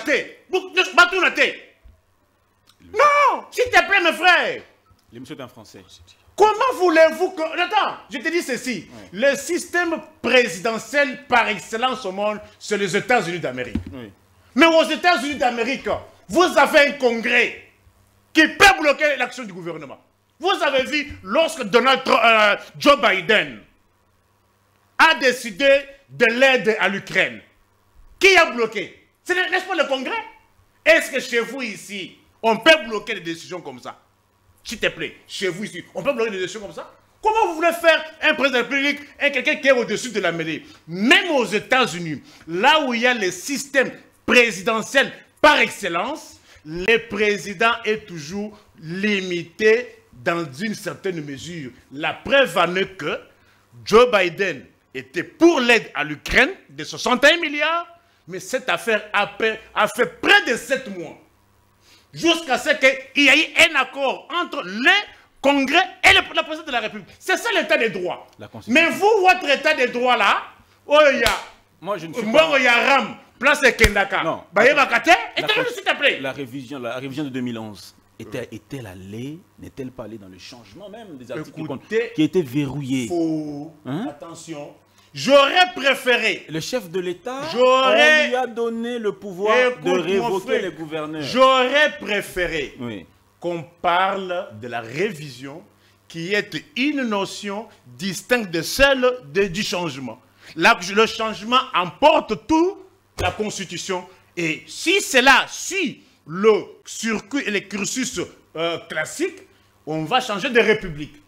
s'il te plaît, mes frères. Le monsieur est un Français. Comment voulez-vous que... Attends, je te dis ceci. Oui. Le système présidentiel par excellence au monde, c'est les États-Unis d'Amérique. Oui. Mais aux États-Unis d'Amérique, vous avez un congrès qui peut bloquer l'action du gouvernement. Vous avez vu, lorsque Joe Biden a décidé de l'aide à l'Ukraine, qui a bloqué? N'est-ce pas le congrès? Est-ce que chez vous ici, on peut bloquer des décisions comme ça? S'il te plaît, chez vous ici, on peut bloquer des décisions comme ça? Comment vous voulez faire un président de la République, quelqu'un qui est au-dessus de la mêlée? Même aux États-Unis, là où il y a le système présidentiel par excellence, le président est toujours limité dans une certaine mesure. La preuve en est que Joe Biden était pour l'aide à l'Ukraine de 61 milliards, mais cette affaire a fait près de 7 mois. Jusqu'à ce qu'il y ait eu un accord entre le Congrès et la présidence de la République. C'est ça l'état des droits. Mais vous, votre état des droits là, oh, il y a... Moi, je ne suis pas... il y a Ram, place Kendaka. Non. S'il te plaît. La révision de 2011, est-elle allée, n'est-elle pas allée dans le changement même des articles qui étaient verrouillés? Attention. J'aurais préféré. Le chef de l'État, on lui a donné le pouvoir de révoquer les gouverneurs. J'aurais préféré qu'on parle de la révision qui est une notion distincte de celle du changement. Le changement emporte tout la Constitution. Et si cela suit le circuit et les cursus classiques, on va changer de république.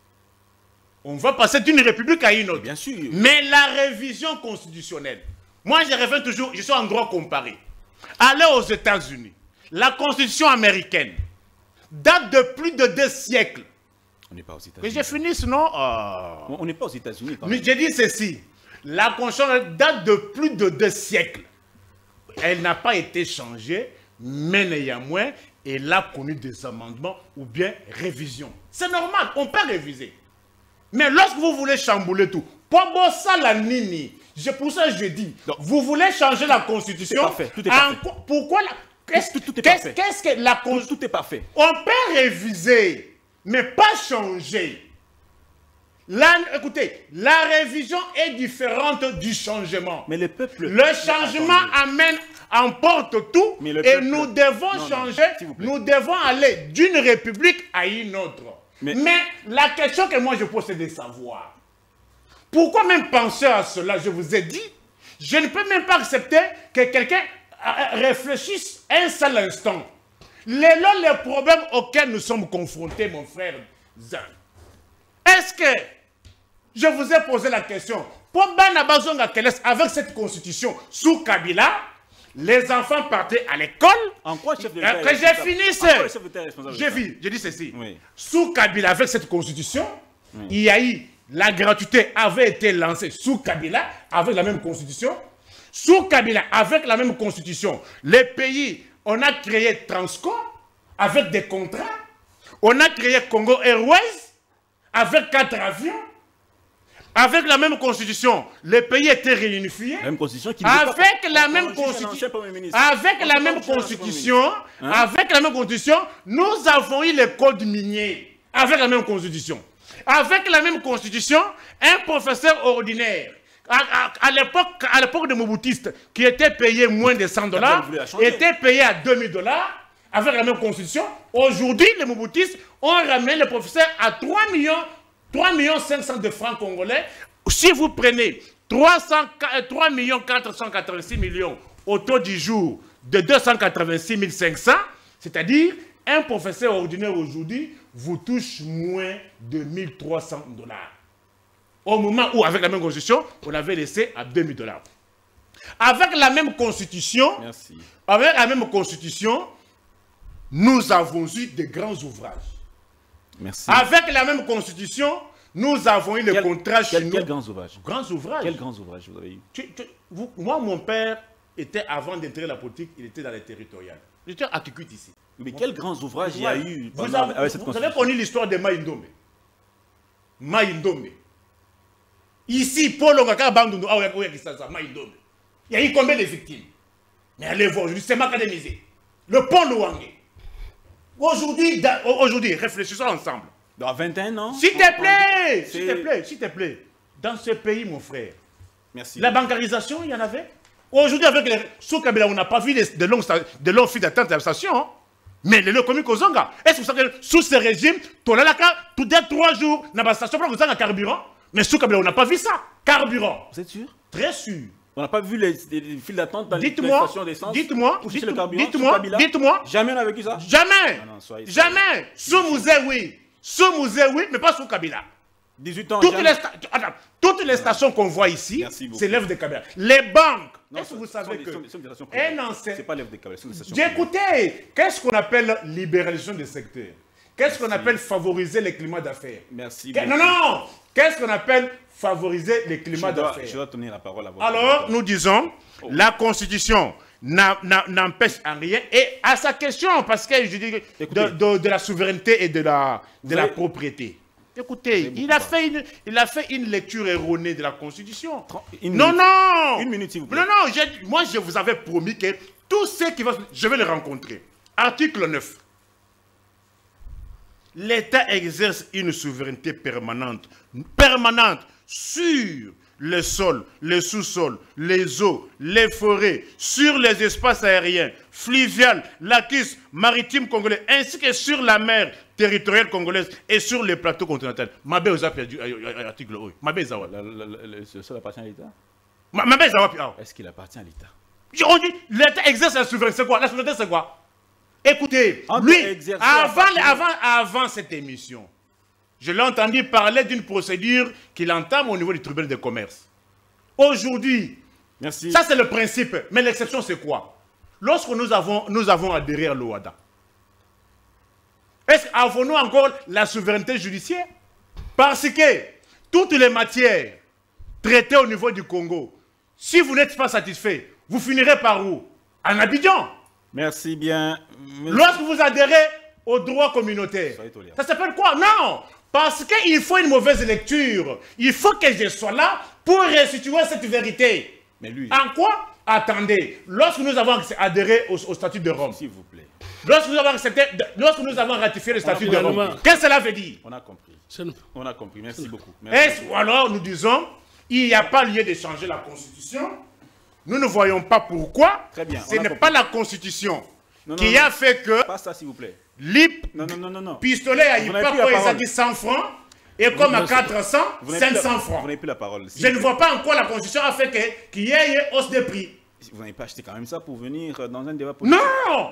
On va passer d'une république à une autre. Bien sûr. Mais la révision constitutionnelle, moi je reviens toujours, je suis en droit comparé. Allez aux États-Unis, la constitution américaine date de plus de 2 siècles. On n'est pas aux États-Unis. Mais j'ai fini, sinon... On n'est pas aux États-Unis. Mais j'ai dit ceci, la constitution date de plus de 2 siècles. Elle n'a pas été changée, mais néanmoins, elle a connu des amendements ou bien révisions. C'est normal, on peut réviser. Mais lorsque vous voulez chambouler tout, pour ça la nini, pour ça je dis, donc, vous voulez changer la constitution. Tout est parfait. Pourquoi qu'est-ce que la constitution? Tout est parfait. On peut réviser, mais pas changer. Écoutez, la révision est différente du changement. Mais le peuple... Le changement emporte tout et nous devons changer, nous devons aller d'une république à une autre. Mais la question que moi je pose, c'est de savoir. Pourquoi même penser à cela? Je vous ai dit, je ne peux même pas accepter que quelqu'un réfléchisse un seul instant. Les problèmes auxquels nous sommes confrontés, mon frère Zan. Est-ce que je vous ai posé la question, avec cette constitution sous Kabila, les enfants partaient à l'école. En quoi chef de l'État que j'ai fini, c'est... J'ai dit ceci. Oui. Sous Kabila, avec cette constitution, il y a eu, la gratuité avait été lancée sous Kabila, avec la même constitution. Sous Kabila, avec la même constitution, les pays, on a créé Transco, avec des contrats. On a créé Congo Airways, avec 4 avions. Avec la même constitution, les pays étaient réunifiés. Même constitution qui avec la même constitution, avec la même constitution, nous avons eu les codes miniers. Avec la même constitution. Avec la même constitution, un professeur ordinaire, à l'époque de Mobutistes, qui était payé moins de $100, était payé à $2000. Avec la même constitution, aujourd'hui, les Mobutistes ont ramené le professeur à 3 500 de francs congolais. Si vous prenez 3 486 millions au taux du jour de 286 500, c'est-à-dire un professeur ordinaire aujourd'hui vous touche moins de $1300. Au moment où, avec la même constitution, on avait laissé à $2000. Avec la même constitution, nous avons eu de grands ouvrages. Merci. Avec la même constitution, nous avons eu le contrat chinois. Quels grands ouvrages? Grands ouvrages. Quels grands ouvrages vous avez eu? Moi, mon père était, avant d'entrer dans la politique, il était dans les territoriales. J'étais à Kikut ici. Mais quels grands ouvrages il y a eu vous avez connu l'histoire de Maïndomé. Maïndomé. Ici, Paul Ongaka Bandundu, Maïndomé. Il y a eu combien de victimes? Mais allez voir, aujourd'hui, c'est macadémisé. Le pont Louangé. Aujourd'hui, réfléchissons ensemble. Dans 21 ans. S'il te plaît. Dans ce pays, mon frère. Merci. La bancarisation, il y en avait. Aujourd'hui, avec les sous Kabila, on n'a pas vu de longues files d'attente à la station. Hein? Mais les communes Kozanga, est-ce que vous savez que sous ce régime, tout dès 3 jours, dans la station, on a carburant. Mais sous Kabila, on n'a pas vu ça. Carburant. Vous êtes sûr? Très sûr. On n'a pas vu les files d'attente dans les stations d'essence. Dites-moi. Jamais on a vécu ça? Jamais. Non, jamais. Sous Mouzé, oui. Sous Mouzé, oui, mais pas sous Kabila. 18 ans. Toutes les stations qu'on voit ici, c'est l'œuvre des caméras. Les banques, est-ce que vous savez que... C'est pas l'œuvre des caméras, c'est une station. Écoutez, qu'est-ce qu'on appelle libéralisation des secteurs? Qu'est-ce qu'on appelle favoriser les climats d'affaires? Merci. Non. Qu'est-ce qu'on appelle favoriser les climats d'affaires? Je dois donner la parole à votre... Alors, nous disons, la Constitution n'empêche en rien. Et à sa question, parce que je dis de la souveraineté et de la propriété. Écoutez, il a fait une lecture erronée de la Constitution. Non. Une minute, s'il vous plaît. Non, moi, je vous avais promis que tous ceux qui vont... Je vais les rencontrer. Article 9. L'État exerce une souveraineté permanente sur les sols, les sous-sols, les eaux, les forêts, sur les espaces aériens, fluviales, lacustres, maritimes congolais, ainsi que sur la mer territoriale congolaise et sur les plateaux continentaux. Mabé vous a perdu l'article 1. Mabé Zawa. Le sol appartient à l'État. Mabé Zawa. Est-ce qu'il appartient à l'État? On dit, l'État exerce la souveraineté, c'est quoi? La souveraineté, c'est quoi? Écoutez, lui, avant cette émission, je l'ai entendu parler d'une procédure qu'il entame au niveau du tribunal de commerce. Aujourd'hui, ça c'est le principe, mais l'exception c'est quoi? Lorsque nous avons adhéré à l'OADA, est-ce qu'avons-nous encore la souveraineté judiciaire? Parce que toutes les matières traitées au niveau du Congo, si vous n'êtes pas satisfait, vous finirez par où? En Abidjan. Merci bien. Lorsque vous adhérez au droit communautaire, ça s'appelle quoi? Non! Parce qu'il faut une mauvaise lecture. Il faut que je sois là pour restituer cette vérité. Mais lui... En quoi? Attendez. Lorsque nous avons adhéré au statut de Rome, s'il vous plaît. Lorsque nous avons ratifié le statut de Rome, qu'est-ce que cela veut dire? On a compris. On a compris. Merci beaucoup. Ou alors nous disons, il n'y a pas lieu de changer la Constitution. Nous ne voyons pas pourquoi. Très bien. Ce n'est pas la Constitution qui a fait que... Pas ça, s'il vous plaît. Non. Pistolet à Ipako, ils ont dit 100 francs. Et comme à 400, 500 francs. Vous n'avez plus la parole. Je ne vois pas en quoi la Constitution a fait qu'il y ait une hausse des prix. Vous n'avez pas acheté quand même ça pour venir dans un débat politique? Non!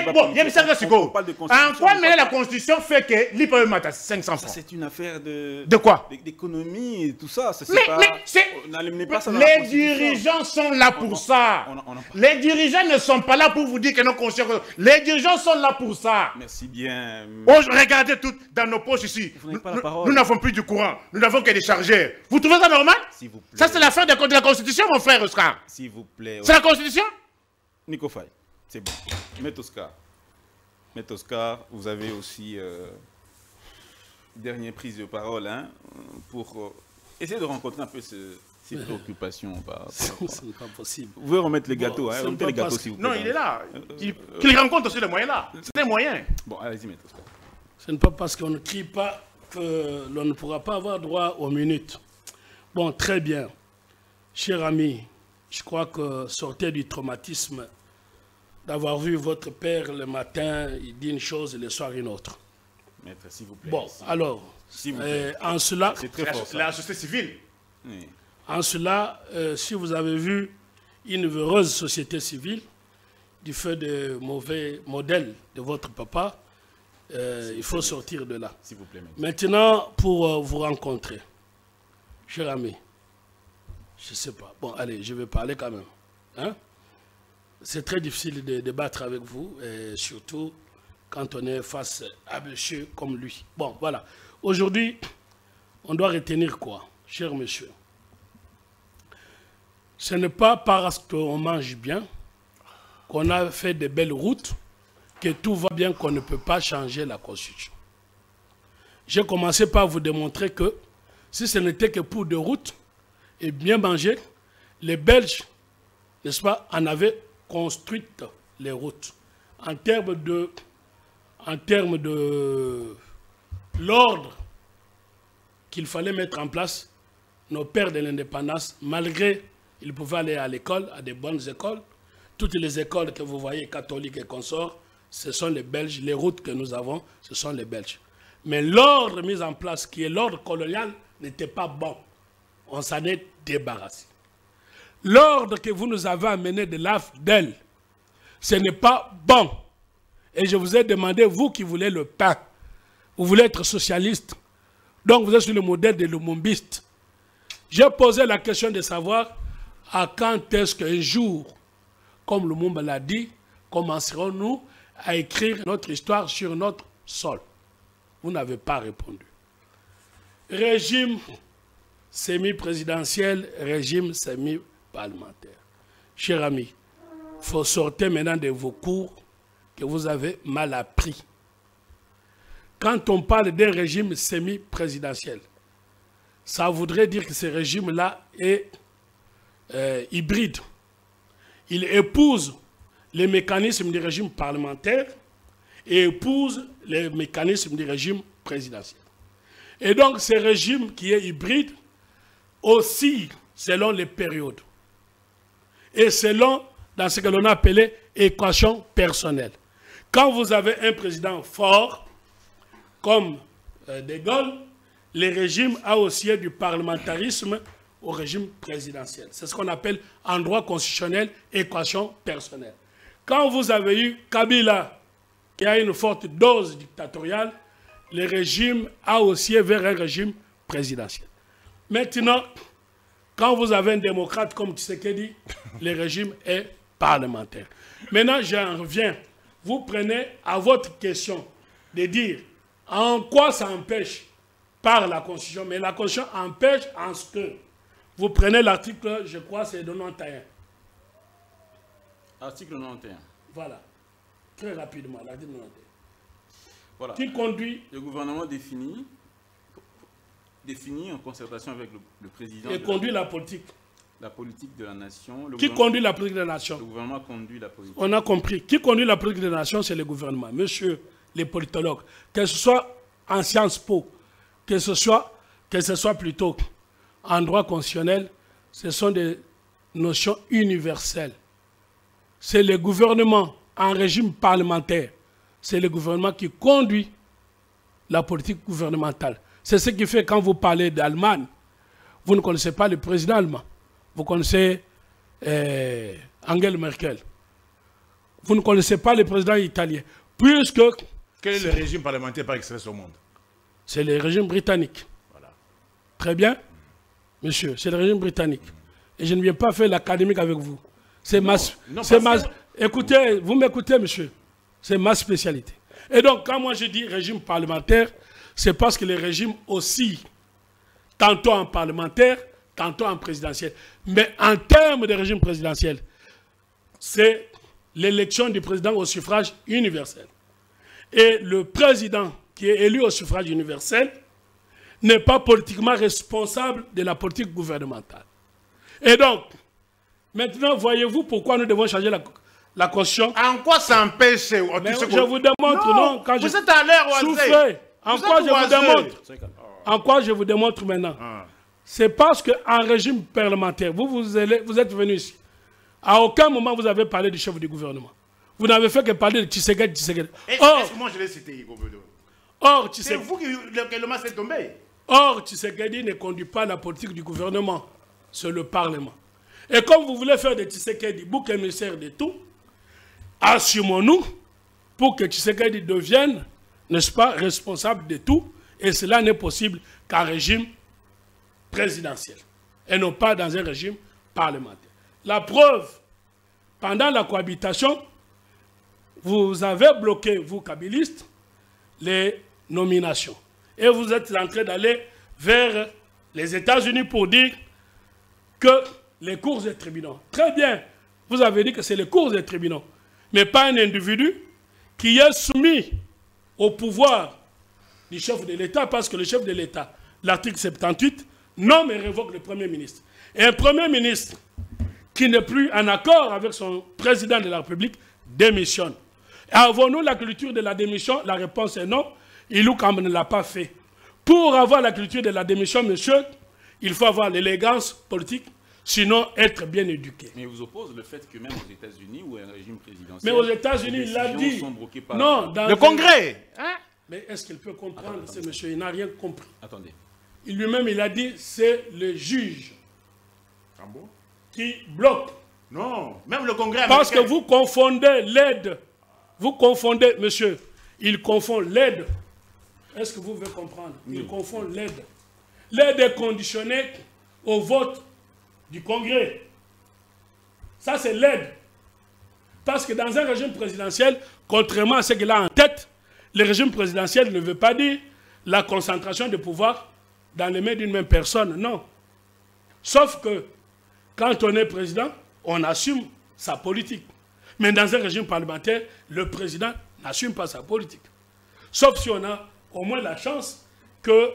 En quoi mais la Constitution fait que l'IPE mata 500 francs? C'est une affaire de quoi? D'économie et tout ça. Mais les dirigeants sont là pour ça. Les dirigeants ne sont pas là pour vous dire que nos consciences... Les dirigeants sont là pour ça. Merci bien. Regardez tout dans nos poches ici. Nous n'avons plus du courant. Nous n'avons que des chargeurs. Vous trouvez ça normal? S'il vous plaît. Ça, c'est l'affaire de la Constitution, mon frère Oscar. S'il vous plaît. C'est la Constitution? Nico Faye, c'est bon. Maître Oscar, vous avez aussi dernière prise de parole pour essayer de rencontrer un peu ces préoccupations. Ce n'est pas possible. Vous pouvez remettre les gâteaux, remettez les gâteaux s'il vous plaît. Non, il est là. Qu'il rencontre aussi les moyens là. C'est des moyens. Bon, allez-y, Maître Oscar. Ce n'est pas parce qu'on ne crie pas que l'on ne pourra pas avoir droit aux minutes. Bon, très bien. Cher ami, je crois que sortez du traumatisme d'avoir vu votre père le matin, il dit une chose et le soir une autre. Maître, s'il vous plaît. Bon, alors, en cela... C'est très fort, la société civile. Oui. En cela, si vous avez vu une heureuse société civile, du fait de mauvais modèles de votre papa, il faut sortir de là. S'il vous plaît, maître. Maintenant, pour vous rencontrer, cher ami, je ne sais pas. Bon, allez, je vais parler quand même. C'est très difficile de débattre avec vous, et surtout quand on est face à monsieur comme lui. Bon, voilà. Aujourd'hui, on doit retenir quoi, cher monsieur? Ce n'est pas parce qu'on mange bien, qu'on a fait de belles routes, que tout va bien, qu'on ne peut pas changer la Constitution. J'ai commencé par vous démontrer que si ce n'était que pour de routes et bien manger, les Belges, n'est-ce pas, en avaient construit les routes. En termes de l'ordre qu'il fallait mettre en place, nos pères de l'indépendance, malgré ils pouvaient aller à l'école, à des bonnes écoles, toutes les écoles que vous voyez, catholiques et consorts, ce sont les Belges. Les routes que nous avons, ce sont les Belges. Mais l'ordre mis en place, qui est l'ordre colonial, n'était pas bon. On s'en est débarrassé. L'ordre que vous nous avez amené de l'AFDEL, ce n'est pas bon. Et je vous ai demandé, vous qui voulez le pain, vous voulez être socialiste, Donc vous êtes sur le modèle des lumumbistes. J'ai posé la question de savoir à quand est-ce qu'un jour, comme Lumumba l'a dit, commencerons-nous à écrire notre histoire sur notre sol. Vous n'avez pas répondu. Régime semi-présidentiel, régime semi-parlementaire. Chers amis, il faut sortir maintenant de vos cours que vous avez mal appris. Quand on parle d'un régime semi-présidentiel, ça voudrait dire que ce régime-là est hybride. Il épouse les mécanismes du régime parlementaire et épouse les mécanismes du régime présidentiel. Et donc, ce régime qui est hybride aussi selon les périodes et selon dans ce que l'on a appelé équation personnelle. Quand vous avez un président fort, comme De Gaulle, le régime a aussi du parlementarisme au régime présidentiel. C'est ce qu'on appelle en droit constitutionnel équation personnelle. Quand vous avez eu Kabila, qui a une forte dose dictatoriale, le régime a aussi vers un régime présidentiel. Maintenant, quand vous avez un démocrate comme Tshisekedi, le régime est parlementaire. Maintenant, j'en reviens. Vous prenez à votre question de dire en quoi ça empêche par la Constitution, mais la Constitution empêche en ce que vous prenez l'article, je crois, c'est 91. Article 91. Voilà. Très rapidement, l'article 91. Voilà. Qui conduit... Le gouvernement définit en concertation avec le président... Et conduit la politique. La politique de la nation. Qui conduit la politique de la nation? Le gouvernement conduit la politique. On a compris. Qui conduit la politique de la nation, c'est le gouvernement. Monsieur les politologues, que ce soit en Sciences Po, que ce soit plutôt en droit constitutionnel, ce sont des notions universelles. C'est le gouvernement en régime parlementaire. C'est le gouvernement qui conduit la politique gouvernementale. C'est ce qui fait quand vous parlez d'Allemagne, vous ne connaissez pas le président allemand. Vous connaissez Angela Merkel. Vous ne connaissez pas le président italien. Puisque... Quel est le régime parlementaire par excellence au monde? C'est le régime britannique. Voilà. Très bien, monsieur, c'est le régime britannique. Et je ne viens pas faire l'académique avec vous. C'est ma... Écoutez, vous m'écoutez, monsieur. C'est ma spécialité. Et donc, quand moi je dis régime parlementaire, c'est parce que les régimes oscillent, tantôt en parlementaire, tantôt en présidentiel. Mais en termes de régime présidentiel, c'est l'élection du président au suffrage universel. Et le président qui est élu au suffrage universel n'est pas politiquement responsable de la politique gouvernementale. Et donc, maintenant, voyez-vous pourquoi nous devons changer la Constitution? En quoi ça empêche? Je vous démontre, non, quand vous êtes à l'heure, souffrez. En quoi je vous démontre? En quoi je vous démontre maintenant? C'est parce qu'en régime parlementaire, vous êtes venu ici. À aucun moment vous avez parlé du chef du gouvernement. Vous n'avez fait que parler de Tshisekedi. Est-ce que moi je l'ai cité, Or, c'est vous qui le masse est tombé. Or, Tshisekedi ne conduit pas la politique du gouvernement. C'est le Parlement. Et comme vous voulez faire de Tshisekedi bouc émissaire de tout, assumons-nous pour que Tshisekedi devienne, n'est-ce pas, responsable de tout. Et cela n'est possible qu'en régime présidentiel. Et non pas dans un régime parlementaire. La preuve, pendant la cohabitation, vous avez bloqué, vous, kabylistes, les nominations. Et vous êtes en train d'aller vers les États-Unis pour dire que les cours et tribunaux. Très bien, vous avez dit que c'est les cours et tribunaux, mais pas un individu qui est soumis au pouvoir du chef de l'État, parce que le chef de l'État, l'article 78, nomme et révoque le Premier ministre. Et un Premier ministre qui n'est plus en accord avec son président de la République démissionne. Avons-nous la culture de la démission? La réponse est non. Ilou Kamb ne l'a pas fait. Pour avoir la culture de la démission, monsieur, il faut avoir l'élégance politique, sinon être bien éduqué. Mais vous oppose le fait que même aux États-Unis, où un régime présidentiel... Mais aux États-Unis, il l'a dit. Par non, dans le Congrès. Hein? Mais est-ce qu'il peut comprendre, ce monsieur? Il n'a rien compris. Attendez. Lui-même, il a dit, c'est le juge qui bloque. Non, même le Congrès américain. Parce que vous confondez l'aide. Vous confondez, monsieur, il confond l'aide Est-ce que vous pouvez comprendre? Il confond l'aide. L'aide est conditionnée au vote du Congrès. Ça, c'est l'aide. Parce que dans un régime présidentiel, contrairement à ce qu'il a en tête, le régime présidentiel ne veut pas dire la concentration de pouvoir dans les mains d'une même personne. Non. Sauf que quand on est président, on assume sa politique. Mais dans un régime parlementaire, le président n'assume pas sa politique. Sauf si on a au moins la chance qu'il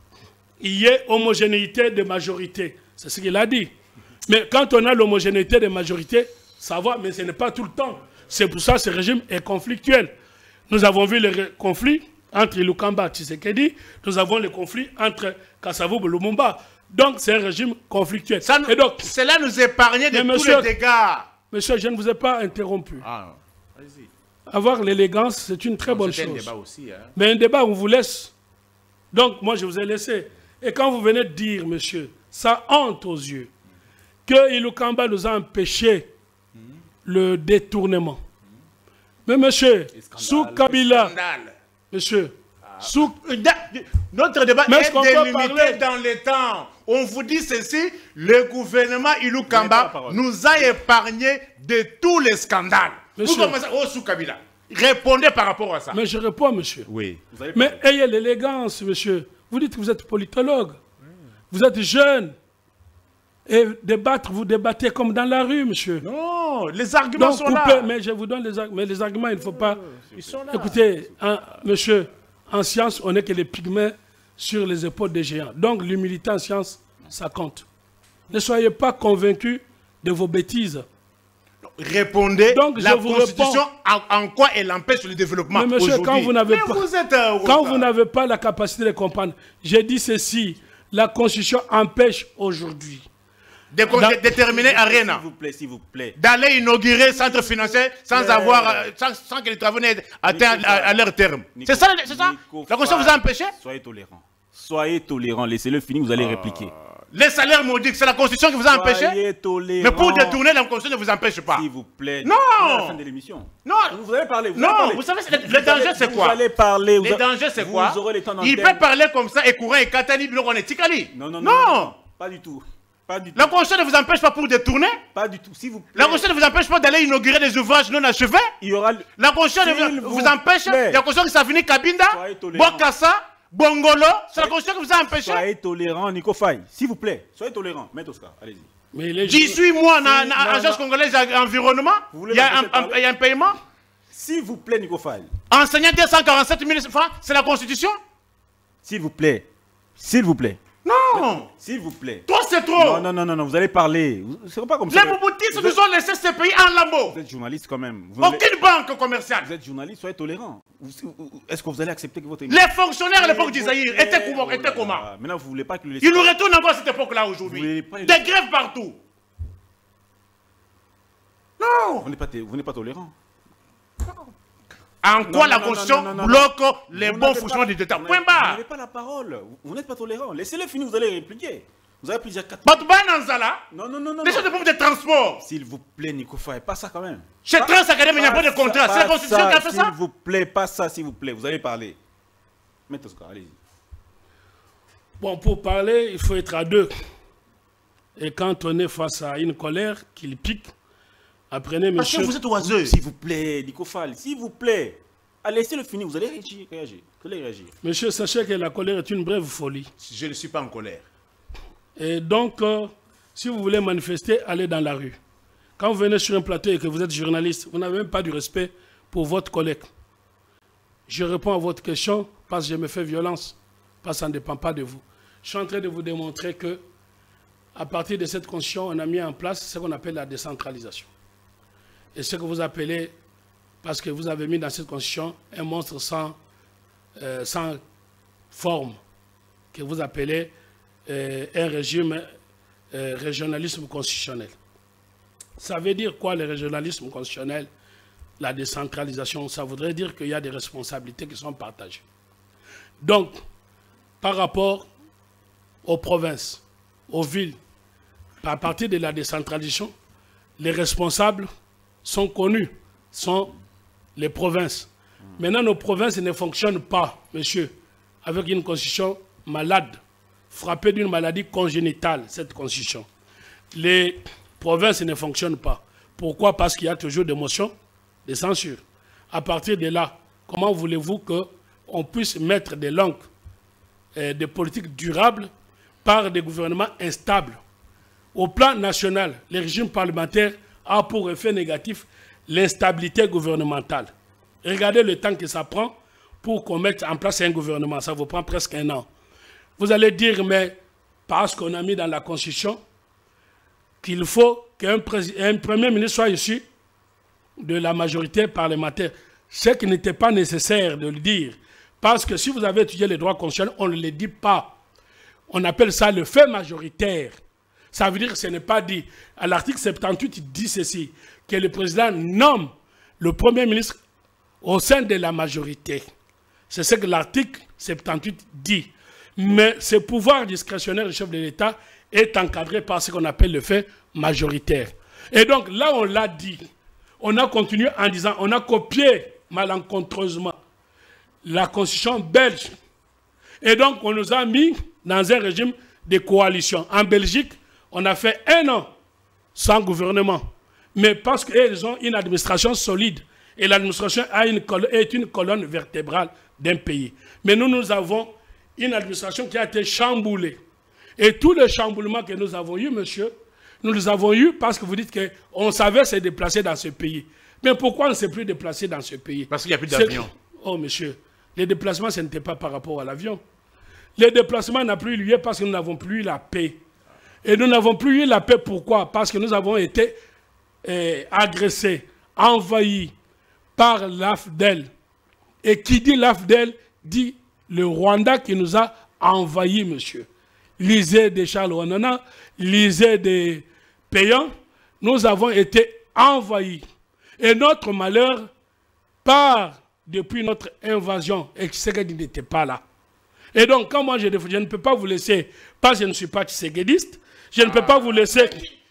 y ait homogénéité de majorité. C'est ce qu'il a dit. Mais quand on a l'homogénéité de majorité, ça va, mais ce n'est pas tout le temps. C'est pour ça que ce régime est conflictuel. Nous avons vu le conflit entre Ilukamba Tshisekedi, nous avons le conflit entre Kasavubu Lumumba. Donc c'est un régime conflictuel. Et donc, cela nous épargnait de tous les dégâts. Monsieur, je ne vous ai pas interrompu. Ah, allez-y. Avoir l'élégance, c'est une très bonne chose. C'est un débat aussi. Hein. Mais un débat, on vous laisse. Donc moi, je vous ai laissé. Et quand vous venez de dire, monsieur, ça honte aux yeux, que Ilukamba nous a empêché le détournement. Mais monsieur, sous Kabila, monsieur, sous... Notre débat est délimité dans le temps. On vous dit ceci, le gouvernement Ilukamba nous a épargné de tous les scandales. Monsieur, vous commencez, oh, sous Kabila. Répondez par rapport à ça. Mais je réponds, monsieur. Oui. Mais ayez l'élégance, monsieur. Vous dites que vous êtes politologue. Vous êtes jeune. Et débattre, vous débattez comme dans la rue, monsieur. Non, les arguments sont là. Mais je vous donne les arguments. Mais les arguments, il ne faut pas... Ils sont là. Écoutez, monsieur, en science, on n'est que les pygmées sur les épaules des géants. Donc, l'humilité en science, ça compte. Ne soyez pas convaincus de vos bêtises. Répondez, donc, la Constitution, en quoi elle empêche le développement aujourd'hui? Mais monsieur, quand vous n'avez pas la capacité de comprendre, j'ai dit ceci, la Constitution empêche aujourd'hui. Déterminer Arena. S'il vous plaît. D'aller inaugurer centre financier sans que les travaux n'aient atteint à leur terme. C'est ça? La Constitution vous a empêché? Soyez tolérants. Soyez tolérants. Laissez-le finir, vous allez répliquer. Les salaires maudiques, c'est la Constitution qui vous a empêché? Soyez tolérants. Mais pour détourner, la Constitution ne vous empêche pas. S'il vous plaît. Non. À la fin de l'émission. Non. Vous allez parler. Vous savez, le danger, c'est quoi? Vous allez parler. Le danger, c'est quoi? Vous aurez le temps Il peut parler comme ça et courant et Katani, on est Tikali. Non. Pas du tout. La Constitution ne vous empêche pas pour détourner? Pas du tout, s'il vous plaît. La Constitution ne vous empêche pas d'aller inaugurer des ouvrages non achevés? Il y aura... La Constitution ne vous empêche? Il y a la Constitution qui s'est venue Kabinda, Bokassa, Bongolo, c'est la Constitution qui vous a empêché? Soyez tolérant, Nico Faye. S'il vous plaît, soyez tolérant. Maître Oscar, allez-y. J'y suis moi, agence congolaise d'environnement. Il y a un paiement. S'il vous plaît, Nico Faye. Enseignant 247 000 francs, c'est la Constitution? S'il vous plaît. S'il vous plaît. Non. S'il vous plaît. Toi, c'est trop. Non, vous allez parler. C'est pas comme ça. Les bouboutistes nous ont laissé ce pays en lambeaux. Vous êtes journaliste quand même. Aucune banque commerciale. Vous êtes journaliste, soyez tolérant. Est-ce que vous allez accepter que votre... Les fonctionnaires à l'époque d'Isaïr étaient comment? Maintenant, vous voulez pas que le... Ils nous retournent encore à cette époque-là aujourd'hui. Des grèves partout. Non. Vous n'êtes pas tolérant. En quoi la Constitution bloque les bons fonctionnements du État? Point barre. Vous n'avez pas la parole. Vous n'êtes pas tolérant. Laissez-le finir, vous allez répliquer. Vous avez plusieurs 4... Non. Déjà des problèmes de transport. S'il vous plaît, Nico Faye, pas ça quand même. Chez Transacadémie, il n'y a pas de contrat. C'est la Constitution qui a fait ça? S'il vous plaît, pas ça, s'il vous plaît. Vous allez parler. Mettez Oscar, allez-y. Bon, pour parler, il faut être à deux. Et quand on est face à une colère qui pique, apprenez, monsieur... Parce que vous êtes oiseux. S'il vous plaît, Nico Faye, s'il vous plaît. Allez, laissez-le finir, vous allez réagir. Vous allez réagir. Monsieur, sachez que la colère est une brève folie. Je ne suis pas en colère. Et donc, si vous voulez manifester, allez dans la rue. Quand vous venez sur un plateau et que vous êtes journaliste, vous n'avez même pas du respect pour votre collègue. Je réponds à votre question parce que je me fais violence, parce que ça ne dépend pas de vous. Je suis en train de vous démontrer que, à partir de cette constitution, on a mis en place ce qu'on appelle la décentralisation. Et ce que vous appelez, parce que vous avez mis dans cette constitution un monstre sans forme, que vous appelez un régime régionalisme constitutionnel. Ça veut dire quoi le régionalisme constitutionnel? La décentralisation, ça voudrait dire qu'il y a des responsabilités qui sont partagées. Donc, par rapport aux provinces, aux villes, à partir de la décentralisation, les responsables sont connus, sont les provinces. Maintenant, nos provinces ne fonctionnent pas, monsieur. avec une constitution malade, frappée d'une maladie congénitale, cette constitution. Les provinces ne fonctionnent pas. Pourquoi? Parce qu'il y a toujours des motions de censure. À partir de là, comment voulez-vous qu'on puisse mettre des langues, des politiques durables par des gouvernements instables? Au plan national, le régime parlementaire a pour effet négatif l'instabilité gouvernementale. Regardez le temps que ça prend pour qu'on mette en place un gouvernement. Ça vous prend presque 1 an. Vous allez dire, mais parce qu'on a mis dans la Constitution qu'il faut qu'un Premier ministre soit issu de la majorité parlementaire. Ce qui n'était pas nécessaire de le dire. Parce que si vous avez étudié les droits constitutionnels, on ne le dit pas. On appelle ça le fait majoritaire. Ça veut dire que ce n'est pas dit. À l'article 78, il dit ceci, que le président nomme le Premier ministre au sein de la majorité. C'est ce que l'article 78 dit. Mais ce pouvoir discrétionnaire du chef de l'État est encadré par ce qu'on appelle le fait majoritaire. Et donc là, on l'a dit. On a continué en disant, on a copié malencontreusement la constitution belge. Et donc, on nous a mis dans un régime de coalition. En Belgique, on a fait 1 an sans gouvernement. Mais parce qu'ils ont une administration solide. Et l'administration est une colonne vertébrale d'un pays. Mais nous avons une administration qui a été chamboulée. Et tout le chamboulement que nous avons eu, monsieur, nous les avons eu parce que vous dites qu'on savait se déplacer dans ce pays. Mais pourquoi on ne s'est plus déplacé dans ce pays? Parce qu'il n'y a plus d'avion. Oh, monsieur, les déplacements, ce n'était pas par rapport à l'avion. Les déplacements n'ont plus eu lieu parce que nous n'avons plus eu la paix. Et nous n'avons plus eu la paix, pourquoi? Parce que nous avons été agressés, envahis par l'AFDEL. Et qui dit l'AFDEL dit le Rwanda qui nous a envahis, monsieur. Lisez de Charles Wanana, lisez de Payan, nous avons été envahis. Et notre malheur part depuis notre invasion. Et Tshisekedi n'était pas là. Et donc, quand moi je ne peux pas vous laisser, parce que je ne suis pas tshisekidiste, je ne peux pas vous laisser...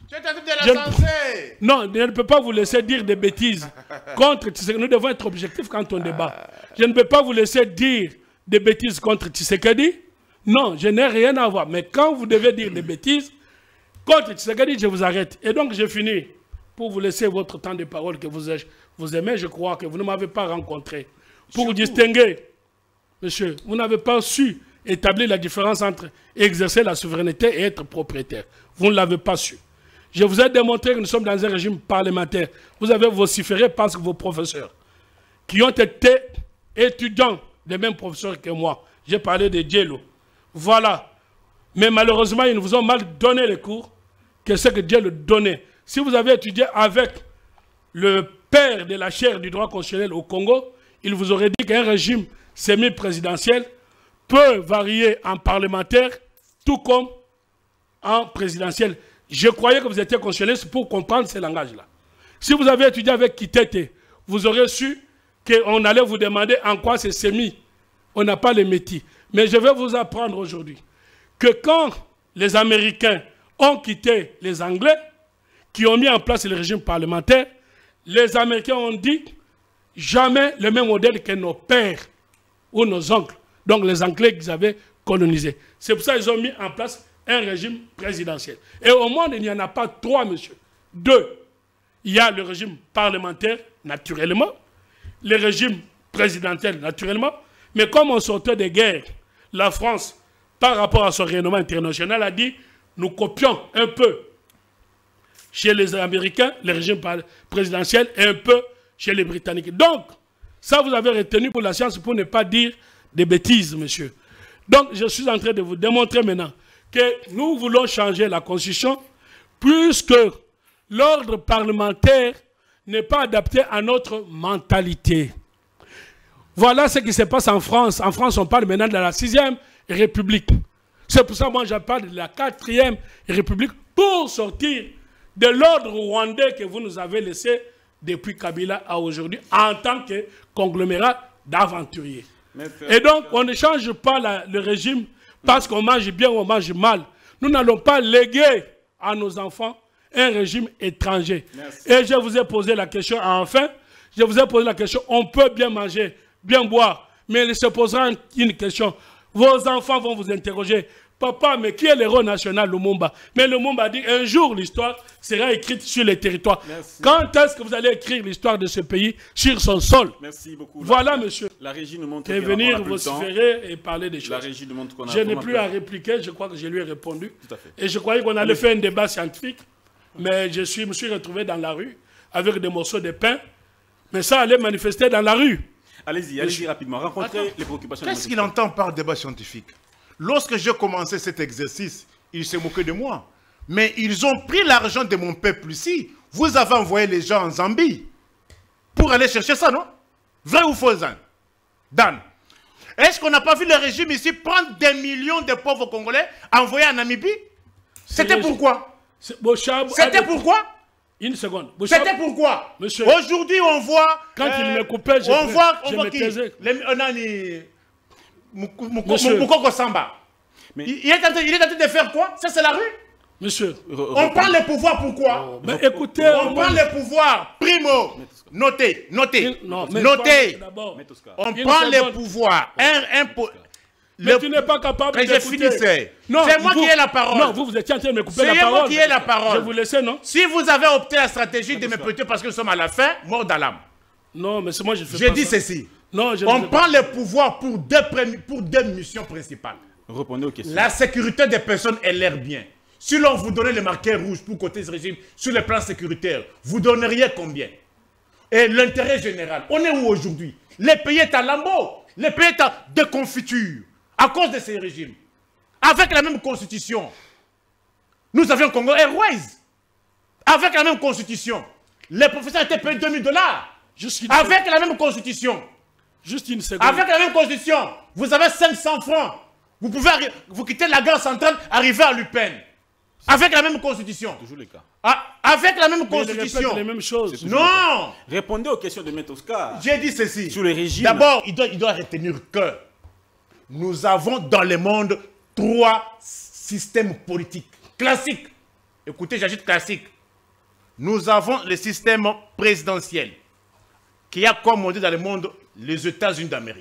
Non, je ne peux pas vous laisser dire des bêtises contre Tshisekedi. Nous devons être objectifs quand on débat. Je ne peux pas vous laisser dire des bêtises contre Tshisekedi. Non, je n'ai rien à voir. Mais quand vous devez dire des bêtises contre Tshisekedi, je vous arrête. Et donc, je finis pour vous laisser votre temps de parole que vous aimez. Je crois que vous ne m'avez pas rencontré. Pour vous distinguer, monsieur, vous n'avez pas su établir la différence entre exercer la souveraineté et être propriétaire. Vous ne l'avez pas su. Je vous ai démontré que nous sommes dans un régime parlementaire. Vous avez vociféré parce que vos professeurs, qui ont été étudiants des mêmes professeurs que moi, j'ai parlé de Diallo. Voilà. Mais malheureusement, ils vous ont mal donné les cours que ce que Dieu le donnait. Si vous avez étudié avec le père de la chaire du droit constitutionnel au Congo, il vous aurait dit qu'un régime semi-présidentiel peut varier en parlementaire, tout comme en présidentiel. Je croyais que vous étiez constitutionnaliste pour comprendre ces langages-là. Si vous avez étudié avec Kitete, vous aurez su qu'on allait vous demander en quoi c'est semi. On n'a pas les métiers. Mais je vais vous apprendre aujourd'hui que quand les Américains ont quitté les Anglais, qui ont mis en place le régime parlementaire, les Américains ont dit jamais le même modèle que nos pères ou nos oncles, donc les Anglais qu'ils avaient colonisés. C'est pour ça qu'ils ont mis en place un régime présidentiel. Et au monde, il n'y en a pas 3, monsieur. 2. Il y a le régime parlementaire, naturellement, le régime présidentiel, naturellement, mais comme on sortait des guerres, la France, par rapport à son rayonnement international, a dit, nous copions un peu chez les Américains, le régime présidentiel, et un peu chez les Britanniques. Donc, ça vous avez retenu pour la science pour ne pas dire des bêtises, monsieur. Donc, je suis en train de vous démontrer maintenant que nous voulons changer la Constitution puisque l'ordre parlementaire n'est pas adapté à notre mentalité. Voilà ce qui se passe en France. En France, on parle maintenant de la 6e République. C'est pour ça que moi, je parle de la 4e République pour sortir de l'ordre rwandais que vous nous avez laissé depuis Kabila à aujourd'hui en tant que conglomérat d'aventuriers. Et donc, on ne change pas le régime parce qu'on mange bien ou on mange mal. Nous n'allons pas léguer à nos enfants un régime étranger. Merci. Et je vous ai posé la question, enfin, je vous ai posé la question, on peut bien manger, bien boire, mais il se posera une question. Vos enfants vont vous interroger. Papa, mais qui est l'héros national Lumumba? Mais Lumumba a dit un jour l'histoire sera écrite sur les territoires. Merci. Quand est-ce que vous allez écrire l'histoire de ce pays sur son sol? Merci beaucoup. Voilà, monsieur. La régie nous montre Et qu'on venir n'a plus le temps. vociférer et parler des choses. La régie nous montre qu'on a Je n'ai vraiment plus plus- à répliquer, je crois que je lui ai répondu. Tout à fait. Et je croyais qu'on allait faire un débat scientifique, mais me suis retrouvé dans la rue avec des morceaux de pain. Mais ça allait manifester dans la rue. Allez-y rapidement. Rencontrez Attends. les préoccupations. Qu'est-ce qu'il entend par débat scientifique? Lorsque j'ai commencé cet exercice, ils se moquaient de moi. Mais ils ont pris l'argent de mon peuple ici. Vous avez envoyé les gens en Zambie pour aller chercher ça, non? Vrai ou faux, Dan? Est-ce qu'on n'a pas vu le régime ici prendre des millions de pauvres Congolais envoyés en Namibie? C'était pourquoi? C'était pourquoi? Une seconde. C'était pourquoi? Monsieur. Aujourd'hui, on voit... Quand il me coupait, on voit me qui? taisais. Monsieur. Moukoko Samba. Mais- Il est en train de faire quoi? Ça, c'est la rue? Monsieur. On prend les pouvoirs, pourquoi? Mais écoutez, On prend les pouvoirs. Primo. Notez. Non, mais Notez. d'abord. On Une prend les seconde. pouvoirs. Mais tu n'es pas capable Mais je d'écouter. finissais. Non, C'est moi vous- qui ai la parole. Non, vous étiez en train de me couper la C'est parole. moi qui ai la parole. Je vous laissais, non? Si vous avez opté la stratégie de me péter parce que nous sommes à la fin, mort d'Alam. Non, mais c'est moi, je fais J'ai pas dit ça. ceci. Non, je On ne prend les pouvoirs pour deux missions principales. Répondez aux questions. La sécurité des personnes est l'air bien. Si l'on vous donnait les marqueurs rouges pour côté ce régime sur le plan sécuritaire, vous donneriez combien? Et l'intérêt général, on est où aujourd'hui? Le pays est à lambeau. Le pays est à déconfiture à cause de ces régimes. Avec la même constitution. Nous avions Congo Airways. Avec la même constitution. Les professeurs étaient payés $2000. Avec la même constitution. Juste une seconde. Avec la même constitution, vous avez 500 francs. Vous pouvez vous quitter la gare centrale, arriver à Lupin. Avec la même constitution. Toujours le cas. Avec la même Mais il répète constitution. les mêmes choses. Non. Répondez aux questions de Maître Oscar. J'ai dit ceci. Sur le régime. D'abord, il doit retenir que nous avons dans le monde 3 systèmes politiques classiques. Écoutez, j'ajoute classique. Nous avons le système présidentiel qui a comme on dit dans le monde les États-Unis d'Amérique.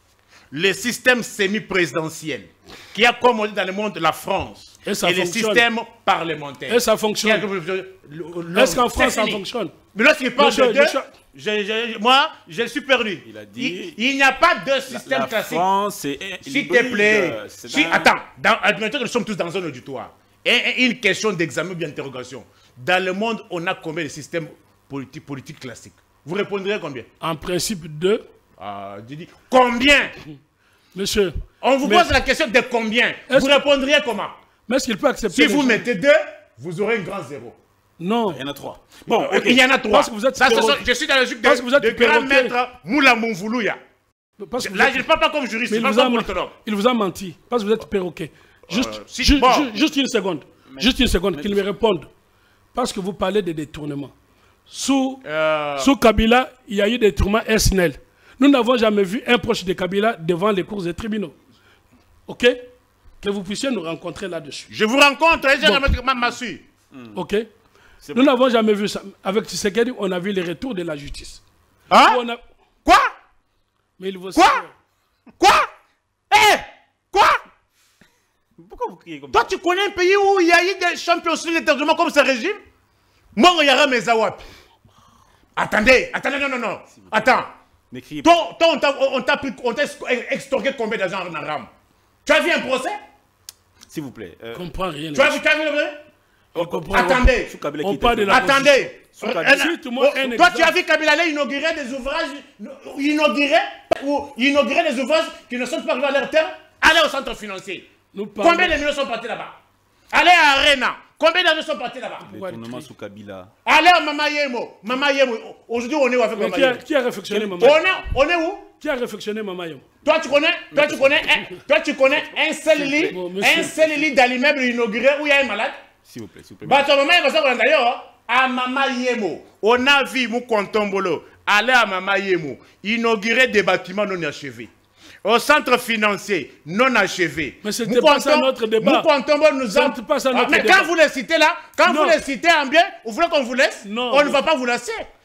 Le système semi-présidentiel qui a comme on dit dans le monde la France. Et ça le fonctionne. système parlementaire. Et ça fonctionne. Est-ce qu'en France, ça fonctionne? Mais lorsqu'il parle Monsieur, de deux, monsieur- moi, je suis perdu. Il a dit- Il n'y a pas de système La classique. France, c'est S'il te plaît. c'est Attends, admettons que nous sommes tous dans un auditoire. Et une question d'examen ou d'interrogation. Dans le monde, on a combien de systèmes politiques classiques? Vous répondrez combien? En principe, 2. Didi. Combien? Monsieur. On vous mais- pose la question de combien? Vous répondriez comment? Mais est-ce qu'il peut accepter Si les vous gens? mettez 2, vous aurez un grand zéro. Non. Il y en a 3. Bon, ok. Il y en a 3. Parce que vous êtes Je suis dans le logique parce que vous êtes de grand perroquet. maître Moula Mouvoulouya. Parce que vous Là, êtes- je ne parle pas comme juriste, mais je il parle vous, a comme menti. politologue. Il vous a menti. Parce que vous êtes perroquet. Juste, si- bon. juste une seconde. Juste une seconde, qu'il me réponde. Parce que vous parlez de détournement. Sous Kabila, il y a eu des détournements SNL. Nous n'avons jamais vu un proche de Kabila devant les cours des tribunaux. OK? Que vous puissiez nous rencontrer là-dessus. Je vous rencontre, et j'ai Bon. remettre ma massue. OK? Nous n'avons jamais vu ça. Avec Tshisekedi, on a vu les retours de la justice. Hein? On a- Quoi? Mais il faut Quoi? Quoi? Quoi? Pourquoi vous criez comme Toi, ça? tu connais un pays où il y a eu des champions sur l'éternement comme ce régime? Moi, il y aura mes awap. Attendez, non. Attends. Ne criez pas. Toi, on t'a extorqué combien d'argent en Aram? Tu as vu un procès? S'il vous plaît. Je comprends rien. Tu as vu le procès? On comprend. Attendez. Sous Kabila On qui parle était- de la Attendez. Cite-moi un Toi, exemple. tu as vu Kabila aller inaugurer des ouvrages, inaugurer des ouvrages qui ne sont pas arrivés à leur terme? Allez au centre financier. Nous parlons- Combien de millions sont partis là-bas? Allez à Arena. Combien d'argent sont partis là-bas? Détournement sous Kabila. Allez à Mama Yemo. Mama Yemo. Aujourd'hui, on est où avec Mais Mama Yemo? qui a réflexionné, Maman? On est où? Qui a réflexionné, Maman Yom? Toi, tu connais un seul lit, Bon, monsieur. dans l'immeuble inauguré où il y a un malade? S'il vous plaît, s'il vous plaît. Bah, ton maman, il va savoir d'ailleurs, à Mama Yemo. On a vu Moukontombolo aller à Mama Yemo, inaugurer des bâtiments non achevés. Au centre financier, non achevé. Mais c'était pas ça notre débat. Moukontombolo nous a... C'était pas ça notre Mais débat. quand vous les citez là, quand Non. vous les citez en bien, vous voulez qu'on vous laisse? Non. On ne va pas vous laisser.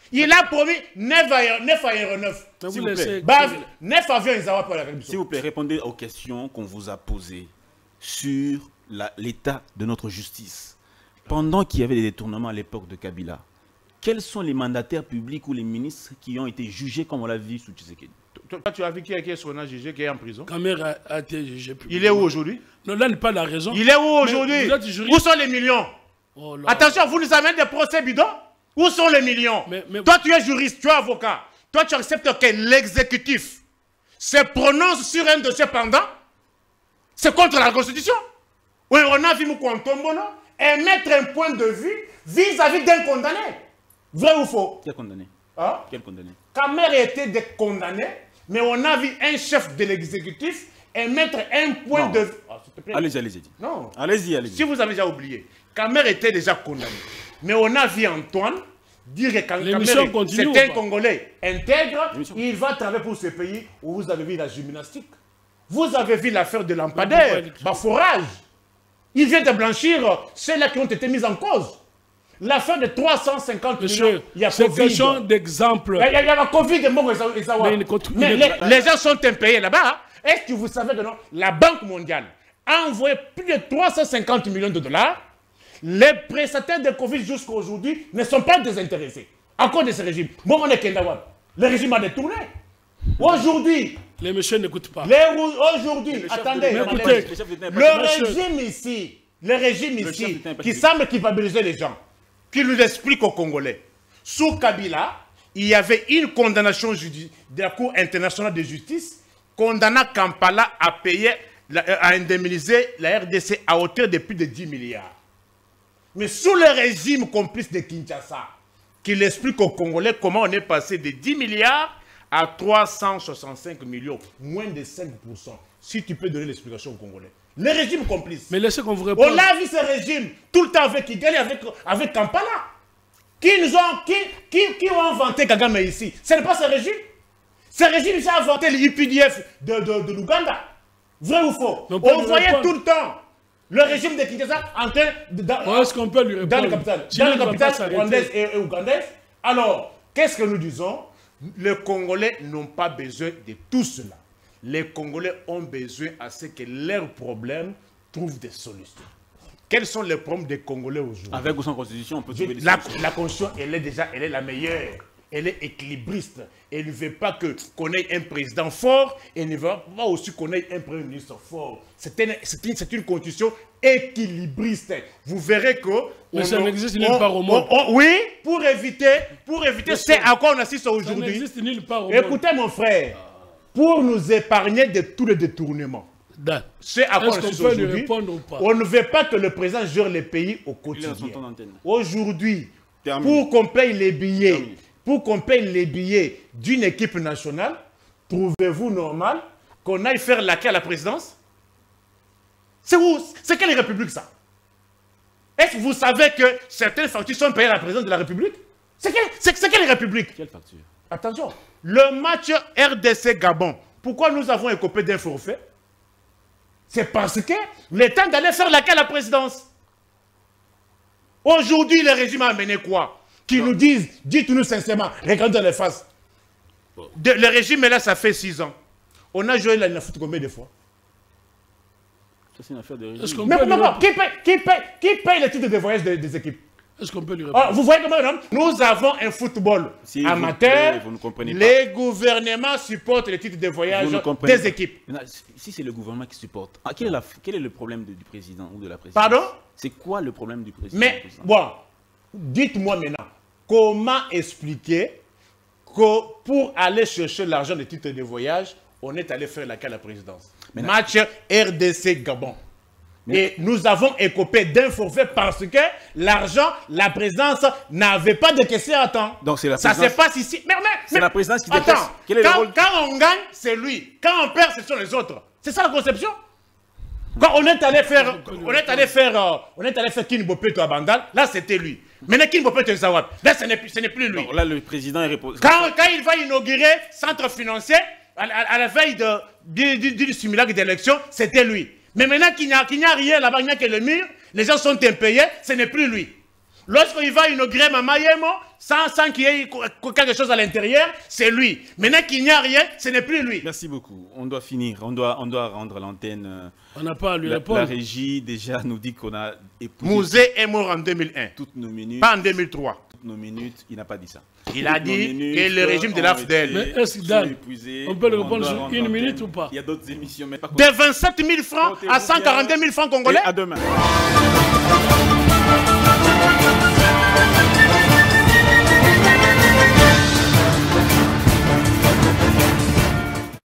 Il a promis 9 aéronefs. S'il vous plaît. 9 avions, ils n'ont pas la même. S'il vous plaît, répondez aux questions qu'on vous a posées sur l'état de notre justice. Pendant qu'il y avait des détournements à l'époque de Kabila, quels sont les mandataires publics ou les ministres qui ont été jugés comme on l'a vu sous Tshisekedi? Toi, tu as vu qui est son jugé, qui est en prison? Kamer a été jugé publiquement. Il est où aujourd'hui? Non, là n'est pas la raison. Il est où aujourd'hui? Où sont les millions? Oh là. Attention, vous nous amenez des procès bidons? Où sont les millions? Mais toi, tu es juriste, tu es avocat. Toi, tu acceptes que l'exécutif se prononce sur un dossier pendant? C'est contre la Constitution? Oui, on a vu Moukontombolo émettre un point de vue vis-à-vis d'un condamné. Vrai ou faux? Quel condamné? Hein? Quel condamné? Kamer était des condamnés, mais on a vu un chef de l'exécutif émettre un point de vue. Allez-y, allez-y. Non. Allez-y, allez-y. Si vous avez déjà oublié, Kamer était déjà condamné. Mais on a vu Antoine dire que Kamer, c'est un Congolais intègre, il va travailler pour ce pays où vous avez vu la gymnastique. Vous avez vu l'affaire de lampadaire, Baforage. Il vient de blanchir ceux-là qui ont été mis en cause. L'affaire de 350 millions, il y a c'est Covid. question d'exemple. Il y a la Covid de Mbongo mais les gens sont impayés là-bas. Est-ce que vous savez que non, la Banque mondiale a envoyé plus de 350 millions de dollars. Les prestataires de Covid jusqu'à aujourd'hui ne sont pas désintéressés à cause de ce régime. Bon, on est Kendawa. Le régime a détourné. Aujourd'hui, les messieurs n'écoutent pas. Aujourd'hui, attendez, le régime ici, qui semble culpabiliser les gens, qui nous explique aux Congolais. Sous Kabila, il y avait une condamnation de la Cour internationale de justice condamnant Kampala à payer, à indemniser la RDC à hauteur de plus de 10 milliards. Mais sous le régime complice de Kinshasa, qui explique aux Congolais comment on est passé de 10 milliards à 365 millions, moins de 5%. Si tu peux donner l'explication aux Congolais. Le régime complice. Mais laissez qu'on vous réponde. On a vu ce régime tout le temps avec Kigali, avec Kampala. Qui ont inventé Kagame ici? Ce n'est pas ce régime. Ce régime, il a inventé l'UPDF de l'Ouganda. Vrai ou faux? On voyait tout le temps le régime de Kinshasa en train est-ce qu'on peut lui répondre? Dans le capital rwandaise et ougandaise. Alors, qu'est-ce que nous disons? Les Congolais n'ont pas besoin de tout cela. Les Congolais ont besoin à ce que leurs problèmes trouvent des solutions. Quels sont les problèmes des Congolais aujourd'hui? Avec ou sans constitution, on peut trouver des solutions. La constitution, elle est la meilleure. Elle est équilibriste. Elle ne veut pas qu'on ait un président fort et ne veut pas aussi qu'on ait un premier ministre fort. C'est une constitution équilibriste. Vous verrez que... Mais ça n'existe nulle part au monde. Oui, pour éviter c'est à quoi on assiste aujourd'hui. Ça n'existe nulle part au monde. Écoutez mon frère, pour nous épargner de tous les détournements, c'est à quoi on assiste aujourd'hui. On ne veut pas que le président gère les pays au quotidien. Aujourd'hui, pour qu'on paye les billets... Pour qu'on paye les billets d'une équipe nationale, trouvez-vous normal qu'on aille faire laquelle à la présidence? C'est où? C'est quelle république ça? Est-ce que vous savez que certaines factures sont payées à la présidence de la République? C'est quelle république? Quelle facture? Attention, le match RDC Gabon, pourquoi nous avons écopé d'un forfait? C'est parce que l'État d'aller faire laquelle à la présidence? Aujourd'hui, le régime a amené quoi? Qui nous disent, dites-nous sincèrement, regardez dans les faces. Le régime est là, ça fait 6 ans. On a joué la foot combien de fois? Ça, c'est une affaire de régime. Qui paye les titres de voyage des équipes? Est-ce qu'on peut lui répondre? Vous voyez comment nous avons un football amateur. Les gouvernements supportent les titres de voyage des équipes. Si c'est le gouvernement qui supporte, quel est le problème du président ou de la présidence? Pardon? C'est quoi le problème du président? Mais, bon, dites-moi maintenant, comment expliquer que pour aller chercher l'argent des titres de voyage, on est allé faire laquelle la présidence? Match RDC Gabon. Et nous avons écopé d'un forfait parce que l'argent, la présidence n'avait pas de question à temps. Donc c'est la présidence. Ça se passe ici. Mais c'est la présidence qui dépasse. Attends, quand on gagne, c'est lui. Quand on perd, ce sont les autres. C'est ça la conception? Quand on est allé faire Kinbopeto à Bandal, là c'était lui. Maintenant Kinbopeto à Zawad, là ce n'est plus lui. Non, là le président est répondu. Quand il va inaugurer centre financier, à la veille du simulacre d'élection, c'était lui. Mais maintenant qu'il n'y a rien là-bas, il n'y a que le mur, les gens sont impayés, ce n'est plus lui. Lorsqu'il va inaugurer Mama Yemo, sans qu'il y ait quelque chose à l'intérieur, c'est lui. Maintenant qu'il n'y a rien, ce n'est plus lui. Merci beaucoup. On doit finir. On doit rendre l'antenne. On n'a pas à lui répondre. La régie déjà nous dit qu'on a épousé. Mouzé est mort en 2001. Toutes nos minutes. Pas en 2003. Toutes nos minutes. Il n'a pas dit ça. Il a dit que le régime de l'AFDEL. Mais est-ce que on peut le répondre sur une minute ou pas? Il y a d'autres émissions. Mais pas de 27 000 francs à 142 000 francs congolais. Et à demain.